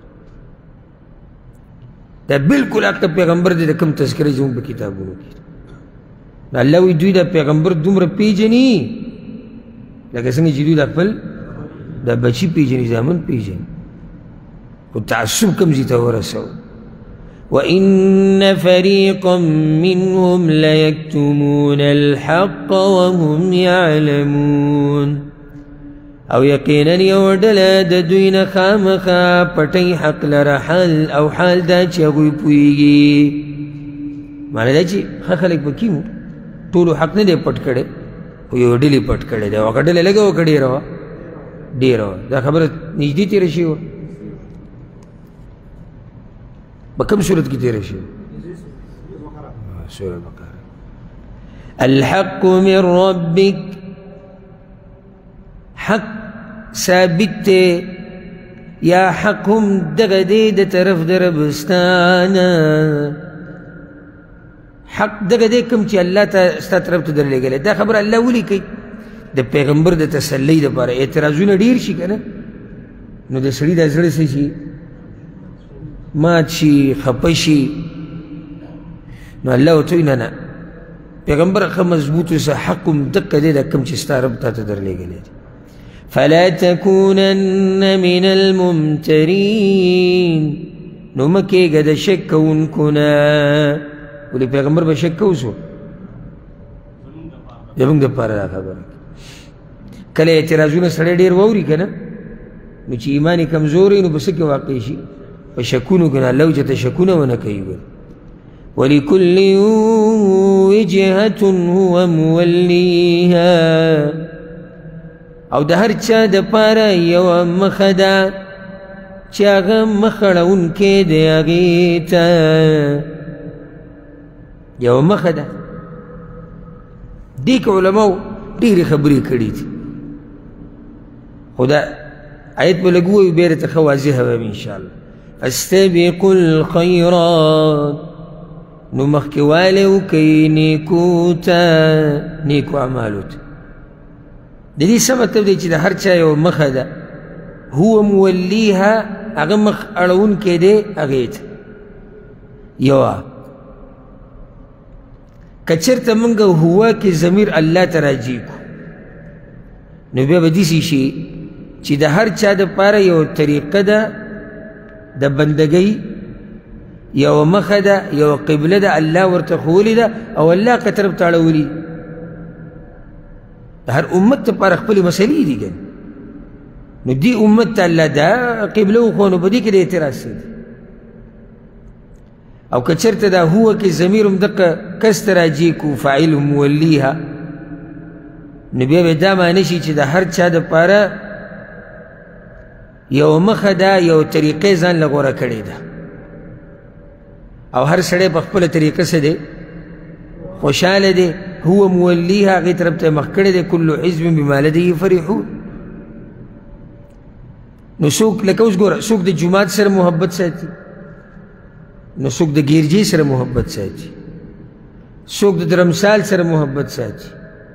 دا بالکل حق پیغمبر دی د کوم تذکره زموږ په کتابونو کې الله وی دوی دا پیغمبر دومره پیژني لکه څنګه چې دوی دا خپل دا بچي پیژني زامن پیژني خو تعصب کوم ځای ته ورسوه وإن فريقا منهم ليكتمون الحق وهم يعلمون او یقینا یو ډله د دوی نه خامخا پټۍ حق لره حال او حال دا چې هغوی پوهېږي معنی دا چې ښه خلک پکې وو ټولو حق نه دی پټ کړی خو یو ډلې پټ کړی دی هغه ډله لږه وکړه ډېره وه ډېره وه دا خبره نږدې تېره شوې وه په کوم صورت کې تېره شوې سورة البقرة الحق من ربك حق ثابت دی یا حق هم دغه دی د طرف د ربستانه حق دغه دی کوم چې الله ته ستا طرف ته درلېږلی دا خبره الله ولې کوي د پیغمبر د تسلی دپاره اعتراضونه ډېر شي که نه نو د سړي دا زړه څه شي مات شي خفه شي نو الله ورته وایي نه نه پیغمبر ښه مضبوط اوسه حق هم دقه دی دا کوم چې ستا رب تا ته درلېږلی دی فلا تكونن من الممترين نو مه کېږه د شک کوونکو نه ولې پیغمبر به شک کوسو زموږ دپاره دا خبره کله اعتراضونه سړی ډېر واوري که نه نو چې ایمان یې کمزوری نو په څه کې واقع شي په شکونو کې نه الله چې ته شکونه ونه کوي ولكل وجهة هو موليها او د هر چا دپاره یوه مخه ده چې هغه مخ اړونکی دی هغې ته یوه مخه ده دې کې علماو ډېرې خبرې کړي دي خو دا آیت به لږ ووایو بیا درته ښه واضحه به وي انشاءالله فاستبقوا الخیرات نو مخکې والی وکئ نیکو ته نیکو اعمالو ته د دې څه مطلب دی چې د هر چا یوه مخه ده هو مولیها هغه مخ اړونکی دی هغې ته یوه که چېرته موږ هو کې ضمیر الله ته راجع کړو نو بیا به داسې شي چې د هر چا دپاره یو طریقه ده د بندګۍ یوه مخه ده یوه قبله ده الله ورته ښوولې ده او الله که طرف ته اړولي د هر امت دپاره خپلې مسلې دي که نو دې امت ته الله دا قبله وښوه نو په دې کې د اعتراض څه دی او که چېرته دا هو کې ضمیر هم دقه کس ته راجع کړو فاعل مولیها نو بیا به دا معنی شي چې د هر چا دپاره یو مخه ده یو طریقې ځان له غوره کړې ده او هر سړی په خپله طریقه څه دی خوشحاله دی هو مولیها هغې طرف ته مخ کړی دی کل حزب بما لدیه فرحون نو څوک لکه اوس ګوره څوک د جومات سره محبت ساتي نو څوک د ګیرجي سره محبت ساتي څوک د درمسال سره محبت ساتي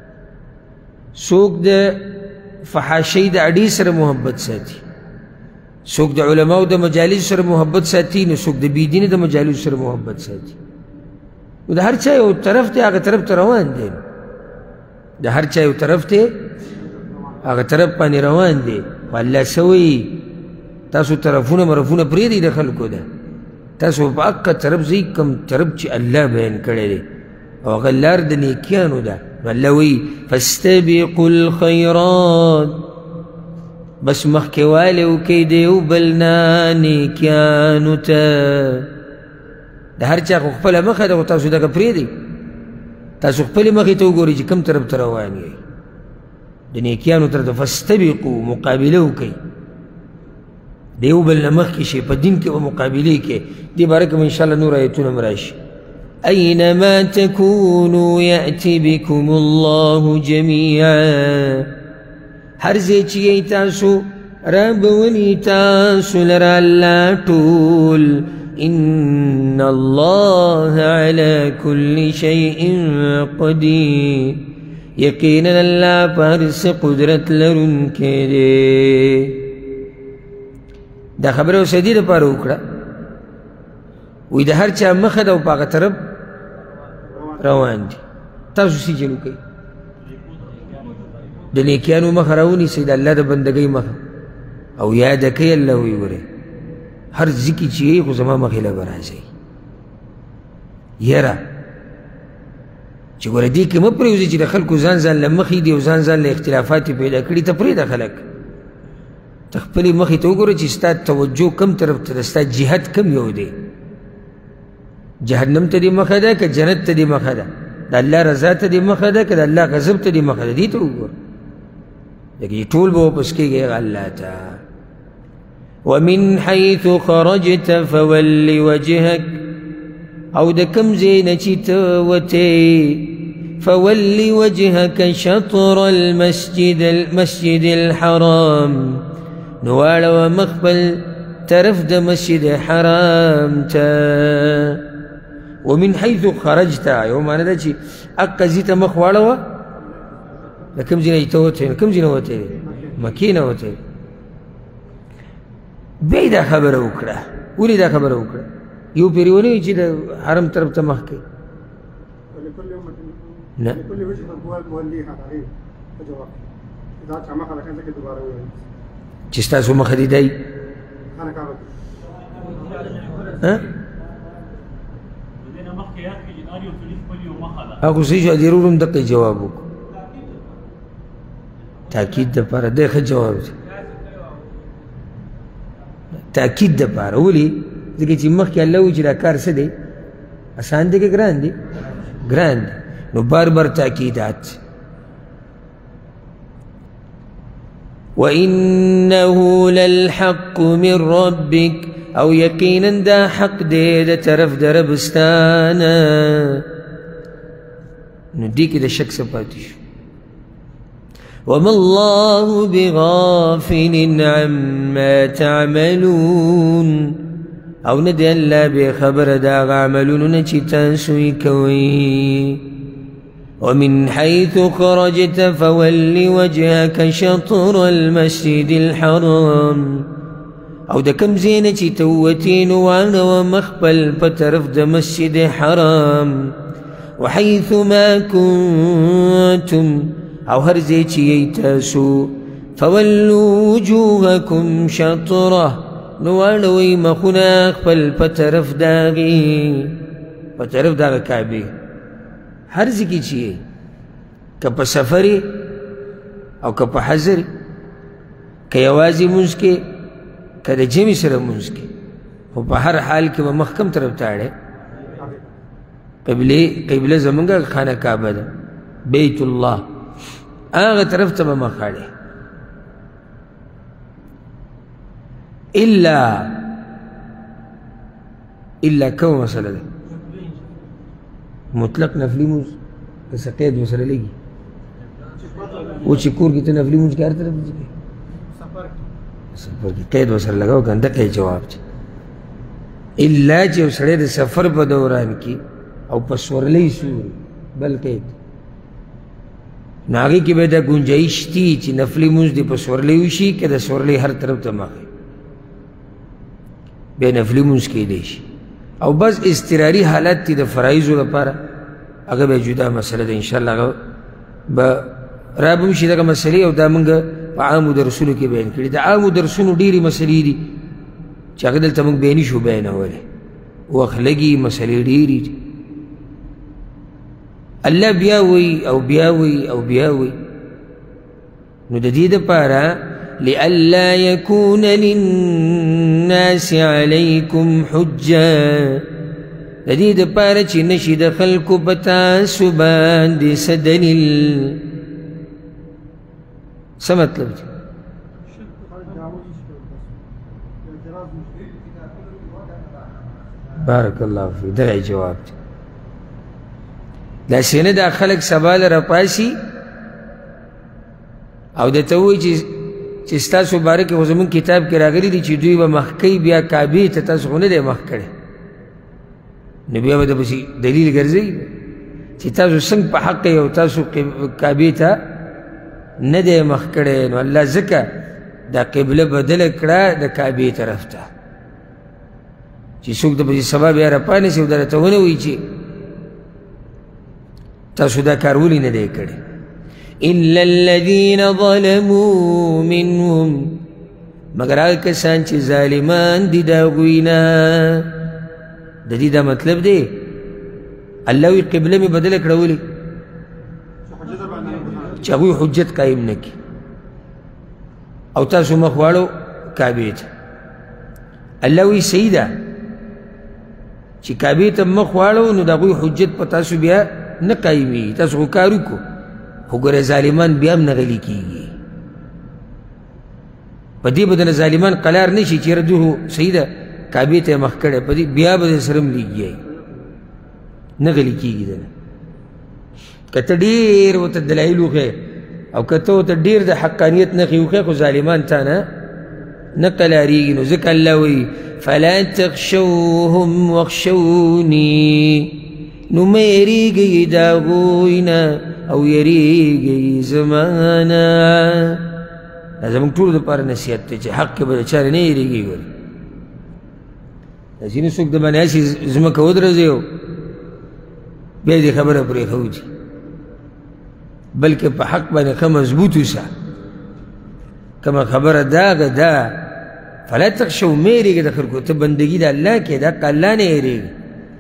څوک د فحاشۍ د اډې سره محبت ساتي څوک د علماو د مجالس سره محبت ساتي نو څوک د بېدینه د مجالس سره محبت ساتي نو د هر چا یو طرف دی هغه طرف ته روان دی د هر چا یو طرف دی هغه طرف باندې روان دی خو الله څه وایي تاسو طرفونه مرفونه پرېږدئ د خلکو ده تاسو په حقه طرف ځئ کوم طرف چې الله بیان کړی دی او هغه لار د نیکیانو ده نو الله وایي فاستبقوا الخیرات بس مخکې والی وکئ د یو بل نه نیکیانو ته د هر چا خو خپله مخه ده خو تاسو دغه پرېږدئ تاسو خپلې مخې ته وګورئ چې کوم طرف ته روان یئ د نیکیانو طرف ته فاستبقوا مقابله وکئ د یو بل نه مخکې شئ په دین کې به مقابلې کې دې باره کې به انشاءالله نور ایتونه هم راشي أينما تكونوا يأتي بكم الله جميعا هر ځای چې یئ تاسو رابولي تاسو لره الله ټول إن الله على كل شيء قدير یقینا الله په هر څه قدرت لرونکی دی دا خبره اوس د دې دپاره وکړه وایي د هر چا مخه ده او په هغه طرف روان دي تاسو څه چل وکئ د نیکیانو مخه راونیسئ د الله د بندګۍ مخه او یاده کوئ الله وایي ورئ هر ځکې چې یئ خو زما مخې له به راځئ یره چې ګوره دې کې مه پرېوځئ چې د خلکو ځان ځان له مخې دي او ځان ځان له اختلافات یې پیدا کړي ته پرېږده خلک ته خپلې مخې ته وګوره چې ستا توجه کم طرف ته ده ستا جهت کم یو دی جهنم ته دې مخه ده که جنت ته دې مخه ده د الله رضا ته دې مخه ده که د الله غضب ته دې مخه ده دې ته وګوره لکه ټول به واپس کېږي الله ته ومن حيث خرجت فول وجهك او د کم ځای نه چې ته وتې فول وجهك شطر المسجد الحرام نو واړوه مخ خپل طرف د مسجد حرام ته ومن حيث خرجت یو معنی ده چې حقه ځي ته مخ واړوه د کوم ځای نه چې ته وتې کوم ځای نه وتې مکې نه وتې بیا دا خبره وکړه ولې دا خبره وکړه یو پېرې ونه وي چې د حرم طرف ته مخ کوي نه چې ستاسو مخه دې دی هغه څه چې ضرور هم دقیق جواب وکړو تاکید دپاره دی ښه جواب دی تاکید دپاره ولې ځکه چې مخکې الله وایي چې دا کار څه دی اسان دی که ګران دی ګران دی نو بار بار تاکیدات وإنه للحق من ربك او یقینا دا حق دی د طرف د ربستانه نو دې کې د شک څه پاتې شو وما الله بغافل عما تعملون او نه دی الله بخبره د هغه عملونو نه چې تاسو یې کوئ ومن حيث خرجت فول وجهك شطر المسجد الحرام او د کوم ځای نه چې ته ووتې نو واړوه مخ خپل په طرف د مسجد حرام وحيث ما كنتم او هر ځای چې یئ تاسو فولوا وجوهکم شطره نو واړوئ مخونه خپل په طرف د هغې په طرف د هغه کعبې هر ځای کې چې یئ که په سفر او که په حضر که یوازې لمونځ کې که د جمع سره لمونځ کې خو په هر حال کې به مخ کوم طرف ته اړی قبله زمونږ خانه کعبه ده بیت الله هغه طرف ته به مخ اړی الا کومه مسله ده مطلق نفلي مونځ که قید ورسره لګي و چې کور کې ته نفلي مونځ کې هر طرف ځي سفر کې قید ورسره لګاو که دقه جواب دی الا چې یو سړی د سفر په دوران کې او په سورلۍ سوري بل قید نو هغې کې به دا ګنجایش دي چې نفلي مونځ دې په سورلۍ وشي که د سورلۍ هر طرف ته مخې بیا نفلي مونځ کیدی شي او بس اضطراري حالت دي د فرایضو لپاره هغه به جدا مسله ده انشاءالله هغه به را به هم شي دغه مسلې او دا موږ په عامو درسونو کې بیان کړي د عامو درسونو ډېرې مسلې دي چې هغه دلته موږ بیاني شو بیانولی وخت لګي مسلې ډېرې دي الله بیا وی او بیا وی او بیا وی نو د دې دپاره لئلا يكون للناس عليكم حجة د دې دپاره چې نشي د خلکو په تاسو باندې څه دلیل څه مطلب دی بارک الله فیک دغه جواب دی داسې نه دا خلک سبا له راپاسي او درته ووایي چې ستاسو باره کې خو زموږ کتاب کې راغلي دي چې دوی به مخ کوي بیا کعبې ته تاسو خو نه دی مخ کړی نو بیا به دپسې دلیل ګرځوي چې تاسو څنګه په حق یې او تاسو کعبې ته نه دی مخ کړی نو الله ځکه دا قبله بدله کړه د کعبې طرف ته چې څوک دپسې سبا بیا راپانیسي او درته ونه وایي چې تاسو دا کار ولې نه دی کړی إلا الذين ظلموا منهم مگر هغه کسان چې ظالمان دي د هغوی نه د دې دا مطلب دی الله وی قبله مې بدله کړه ولې چې هغوی حجت قایم نه کړي او تاسو مخ واړو کعبې ته الله وی صحیح ده چې کعبې ته مخ واړو نو د هغوی حجت په تاسو بیا نه قایمېږي تاسو خو کار وکړو خو ګوره ظالمان بیا هم نه غلي کېږي په دې به د ظالمان قلار نه شي چې یاره دوی صحیح ده کعبې ته یې مخ کړی په دې بیا به د سره هم لېږي نه غلي کېږي دنه که ته ډېر ورته دلایل وښیې او که ته ورته ډېر د حقانیت نښې وښیې خو ظالمان تا نه قلاریږي نو ځکه الله وایي فلا تخشوهم واخشوني نو مه یریږئ د هغوی نه او یریږئ زما نه دا زموږ ټولو دپاره نصیحت دی چې حق کې به د چا نه یریږئ ګورې دا ځینې څوک د باندې هسې ځمکه ودرځوي او بیا دې خبره پرېښودي بلکې په حق باندې ښه مضبوط اوسه کومه خبره دا هغه ده فلا تخشوا مه یریږئ د خلکو ته بندګي د الله کې د حق الله نه یریږي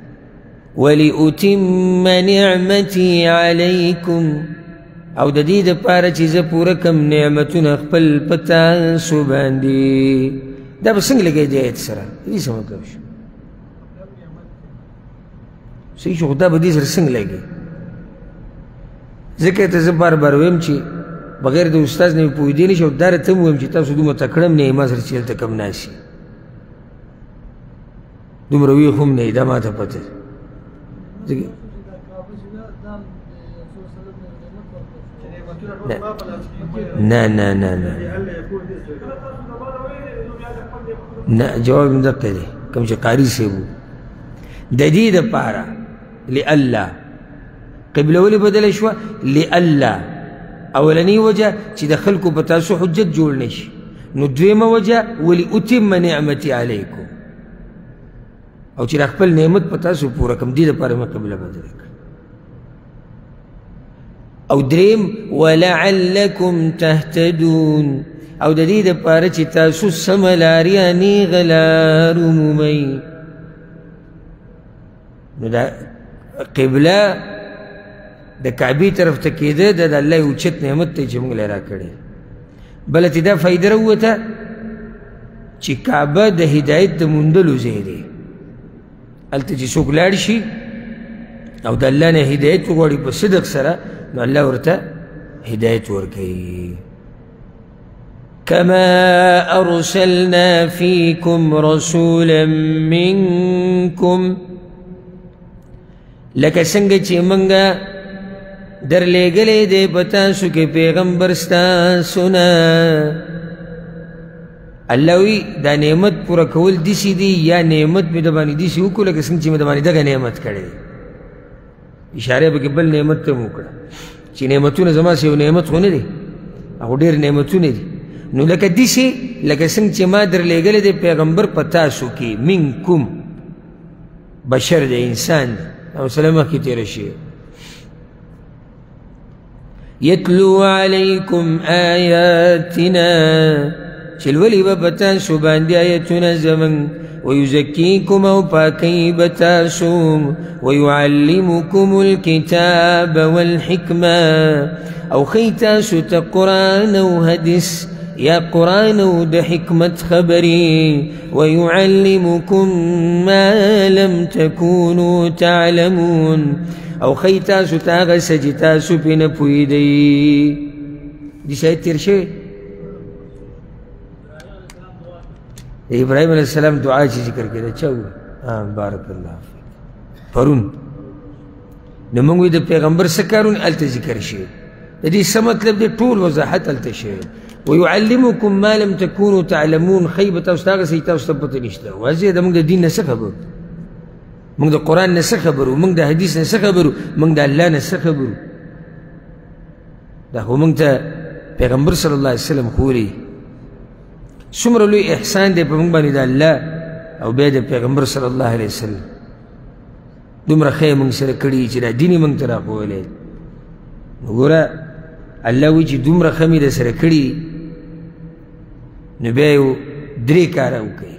ولأتم نعمتي عليكم او د دې دپاره چې زه پوره کم نعمتونه خپل په تاسو باندې دا به څنګه لګی د آیت سره د دې څه مطلب شو صحیح شو خو دا به دې سره څنګه لګي ځکه ته زه بار بار ویم چې بغیر د استاذ نه مې پوهېدی نه شي او دا راته هم ویم چې تاسو دومره تکړه هم نه یې ما سره چې هلته کم ناست شي دومره ویښ هم نه یې دا ما ته پته نه نه نه نه نه جواب مې دقه دی کوم چې قاري صاحب و د دې دپاره لئلا قبله ولې بدله شوه لئلا اولنۍ وجه چې د خلکو په تاسو حجت جوړ نه شي نو دویمه وجه ولأتم نعمتي علیکم او چې خپل نعمت په تاسو پوره کړم دې دپاره مې قبله بدله کړه او دریم ولعلکم تهتدون او د دې دپاره چې تاسو سمه لارې نیغه لار ومومئ نو دا قبله د کعبې طرف ته کېده د الله یو اوچت نعمت دی چې موږ له راکړی بله تې دا فایده راووته چې کعبه د هدایت د موندلو ځای دی هلته چې څوک لاړ شي او د الله نه هدایت وغواړي په صدق سره نو الله ورته هدایت ورکوي كما أرسلنا فيكم رسولا منكم لکه څنګه چې موږ درلېږلی دی په تاسو کې پیغمبر ستاسو نه الله وی دا نعمت پوره کول داسې دي یا نعمت مې د باندې داسې وکړو لکه څنګه چې مې د باندې دغه نعمت کړی دی اشاره پکې بل نعمت ته مو وکړه چې نعمتونه زما سه یو نعمت خو نه دی هغه ډېر نعمتونه دي نو لکه داسې لکه څنګه چې ما درلېږلی دی پیغمبر په تاسو کې منکم بشر دی انسان دی او سلام مخکې تېره شوې یتلو علیکم آیاتنا چې لولي به په تاسو باندې آیتونه زموږ ویزکیکم او پاکوي به تاسو ویعلمکم الکتاب والحکمه او ښیي تاسو ته قرآن او حدیث یا قرآن او د حکمت خبرې ویعلمکم ما لم تکونوا تعلمون او ښیي تاسو ته هغه څه چې تاسو پرې نه پوهېدئ دې شاید تېر شوی ابراهیم علیہ السلام دعا چې ذکر کړه چا وویل بارک الله فیک پرون نو موږ وایو د پیغمبر څه کارونه هلته ذکر شوي د دې څه مطلب دی ټول وضاحت هلته شوی ویعلمکم ما لم تکونوا تعلمون ښیي به تاسو ته هغه څه چې تاسو ته پته نشته واضح ده موږ د دین نه څه خبرو موږ د قرآن نه څه خبرو موږ د حدیث نه څه خبرو موږ د الله نه څه خبرو دا خو موږ ته پیغمبر صلی الله علیه وسلم ښوولی څومره لوی احسان دی په موږ باندې د الله او بیا د پیغمبر صلی الله علیه وسلم دومره ښه یې موږ سره کړي چې دا دین یې موږ ته راښوولی نو ګوره الله وایي چې دومره ښه مې در سره کړي نو بیا یې درې کاره وکړئ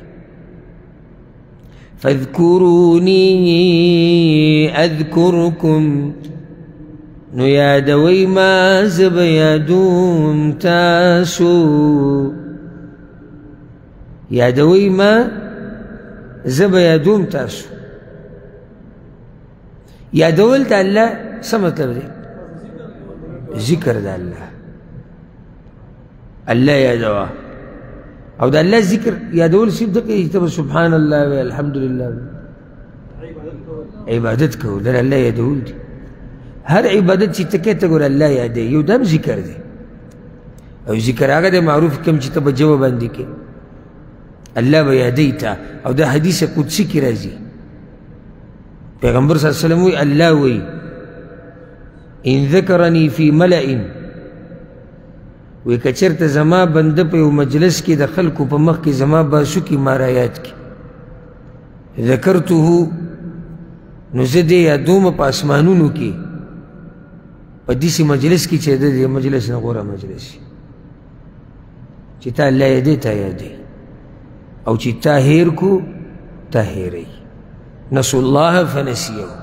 فاذکرونی اذکرکم نو یادوئ ما زه به یادوم تاسو یادوئ ما زه به یادوم تاسو یادول د الله څه مطلب دی ذکر د الله الله یادوه او د الله ذکر یادول صرف دغه چې ته سبحان الله و الحمدلله عبادت کول د الله یادول دي هر عبادت چې ته کوې ته ګوره الله یادوي یو دم ذکر دی او ذکر هغه دی معروف کوم چې ته په ژبه باندې کې الله به یادوي ته او دا حدیث قدسي کې راځي پیغمبر صلی الله علیه وسلم وایي الله وایي ان ذکرنی فی ملئ وی که چېرته زما بنده په یو مجلس کې د خلکو په مخ کې زما باسو کې ما رایاد کړي ذکرته نو زه دې یادومه په اسمانونو کې په داسې مجلس کې چې د دې مجلس نه غوره مجلس چې تا الله یادوي تا یادوي او چې تا هیر کو تا هیروي نسوا الله فنسیه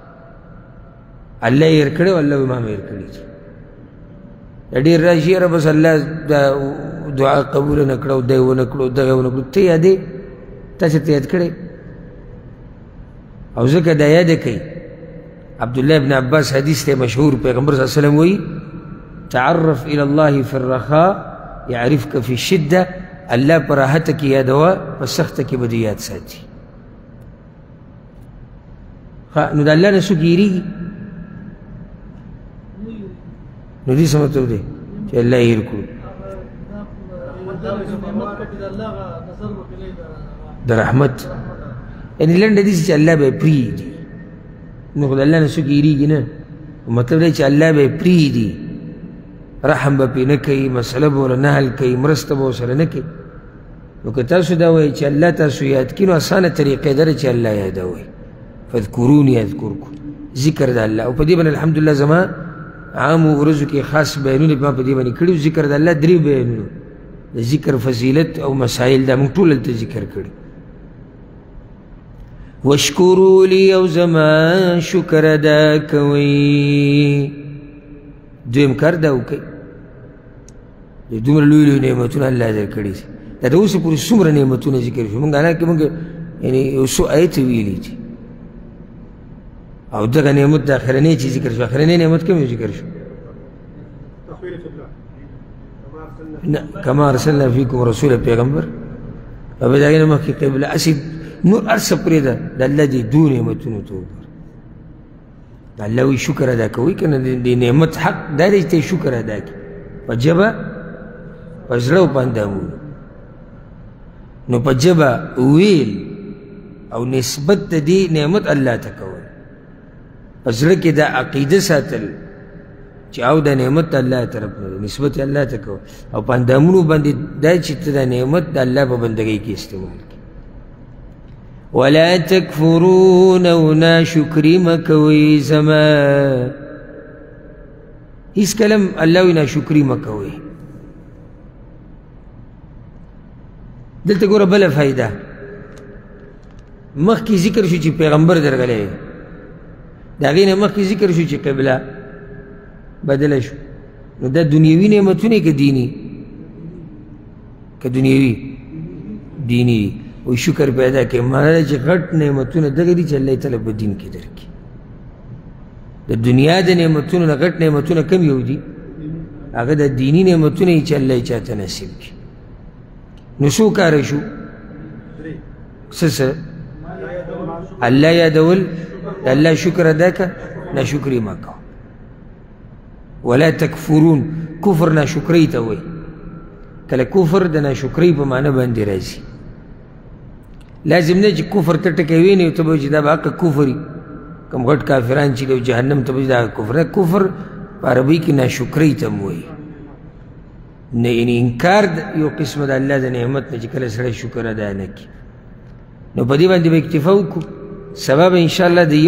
الله هیر کړی او الله ما هم هیر کړي ډېر راشي یاره بس الله دا دعا قبوله نه کړه او دا یې ونه کړو دغه یې ونه کړو ته یادې تا چې ته یاد کړی او ځکه دا یاده کوي عبدالله بن عباس حدیث دی مشهور پیغمبر صلی الله علیه وسلم وایي تعرف الى الله في الرخاء يعرفك في الشده الله په راحته کې یادوه په سخته کې به دې یاد ساتي نو د الله نه څوک یېرېږي نو دې څه مطلب دی چې الله یې هېر کړو د رحمت یعنې لنډه داسې چې الله به یې پرېږدي نو خو د الله نه څوک یېرېږي نه مطلب دی چې الله به یې پرېږدي رحم به پرې نه کوي مسله به ورله نه حل کوي مرسته به ورسره نه کوي نو که تاسو دا وایئ چې الله تاسو یاد کړي نو اسانه طریقې ده چې الله یادوئ فاذکروني اذکرکم ذکر د الله او په دې باندې الحمدلله زما عامو ورځو کې خاص بیانونه ما په دې باندې کړي ذکر د الله درې بیانونه د ذکر فضیلت او مسایل دا موږ ټول هلته ذکر کړي واشکروا لي او زما شکر ادا کوئ دویم کار دا وکئ د دومره لوی لوی نعمتونه الله درکړي دي دا د اوسه پورې څومره نعمتونه ذکر شو موږ حالانکې موږ یعنې یو څو ایت ویلي دي او دغه نعمت د اخرنۍ چې ذکر شو اخرنۍ نعمت کوم ذکر شو كما أرسلنا فيكم رسولا پیغمبر فبدأنا مخي قبل أسد نور أرسل بريدا دا الله دي دون نعمتونو توبر دا الله وي شكر ادا کوي کنه دي نعمت حق دا دي ته شكر ادا کی پجبا پزړو پاندامو نو پجبا ویل او نسبت دي نعمت الله تکول پزړه کې دا عقیده ساتل چې او دا نعمت الله طرف نه نسبت الله تکول او پاندامونو باندې دا چې دا نعمت د الله په بندګۍ کې استعمال کی ولا تكفرون ونا شكري مكوي زما هیڅ کلم الله ونا شکرې مکوئ دلته ګوره بله فایده مخکې ذکر شو چې پیغمبر درغلی د هغې نه مخکې ذکر شو چې قبله بدله شو نو دا دنیوي نعمتونه که دیني که دنیوي دیني وی شکر پیدا که مانا دا چې غټ نعمتونه دغه دي چې الله تعالی په دین کې درکړي د دنیا د نعمتونو نه غټ نعمتونه کم یو دي هغه د دیني نعمتونه یې چې الله یې چاته نصیب کړي نو څو کاره شو څه الله یادول د الله شکر ادا که ناشکري مه کوه ولا تکفرون کفر ناشکرۍ ته وایي کله کفر د ناشکرۍ په معنی باندې راځي لازم نه چې کفر ته ټکوي نه ته به چې دا به حقه کفر وي کوم غټ کافران چې دي جهنم ته به دا کفر نه کفر په عربۍ کې ناشکرۍ ته م وایي نه یعنې انکار یو قسمه د الله د نعمت نه چې کله سړی شکر ادا نه کړي نو په دې باندې به اکتفا وکړو سبا به انشاءالله د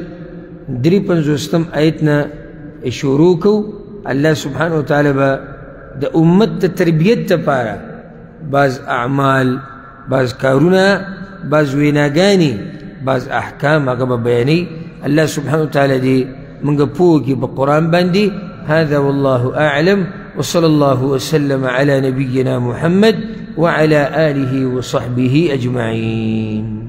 153 آیت نه شروع کوو الله سبحانه وتعالی به د امت د تربیت دپاره بعض اعمال بعض کارونه بعض ویناګانې بعض احکام هغه به بیانوي الله سبحانه وتعالی دې موږ پوه کړي په قرآن باندې هذا والله أعلم وصلى الله وسلم على نبينا محمد وعلى آله وصحبه أجمعين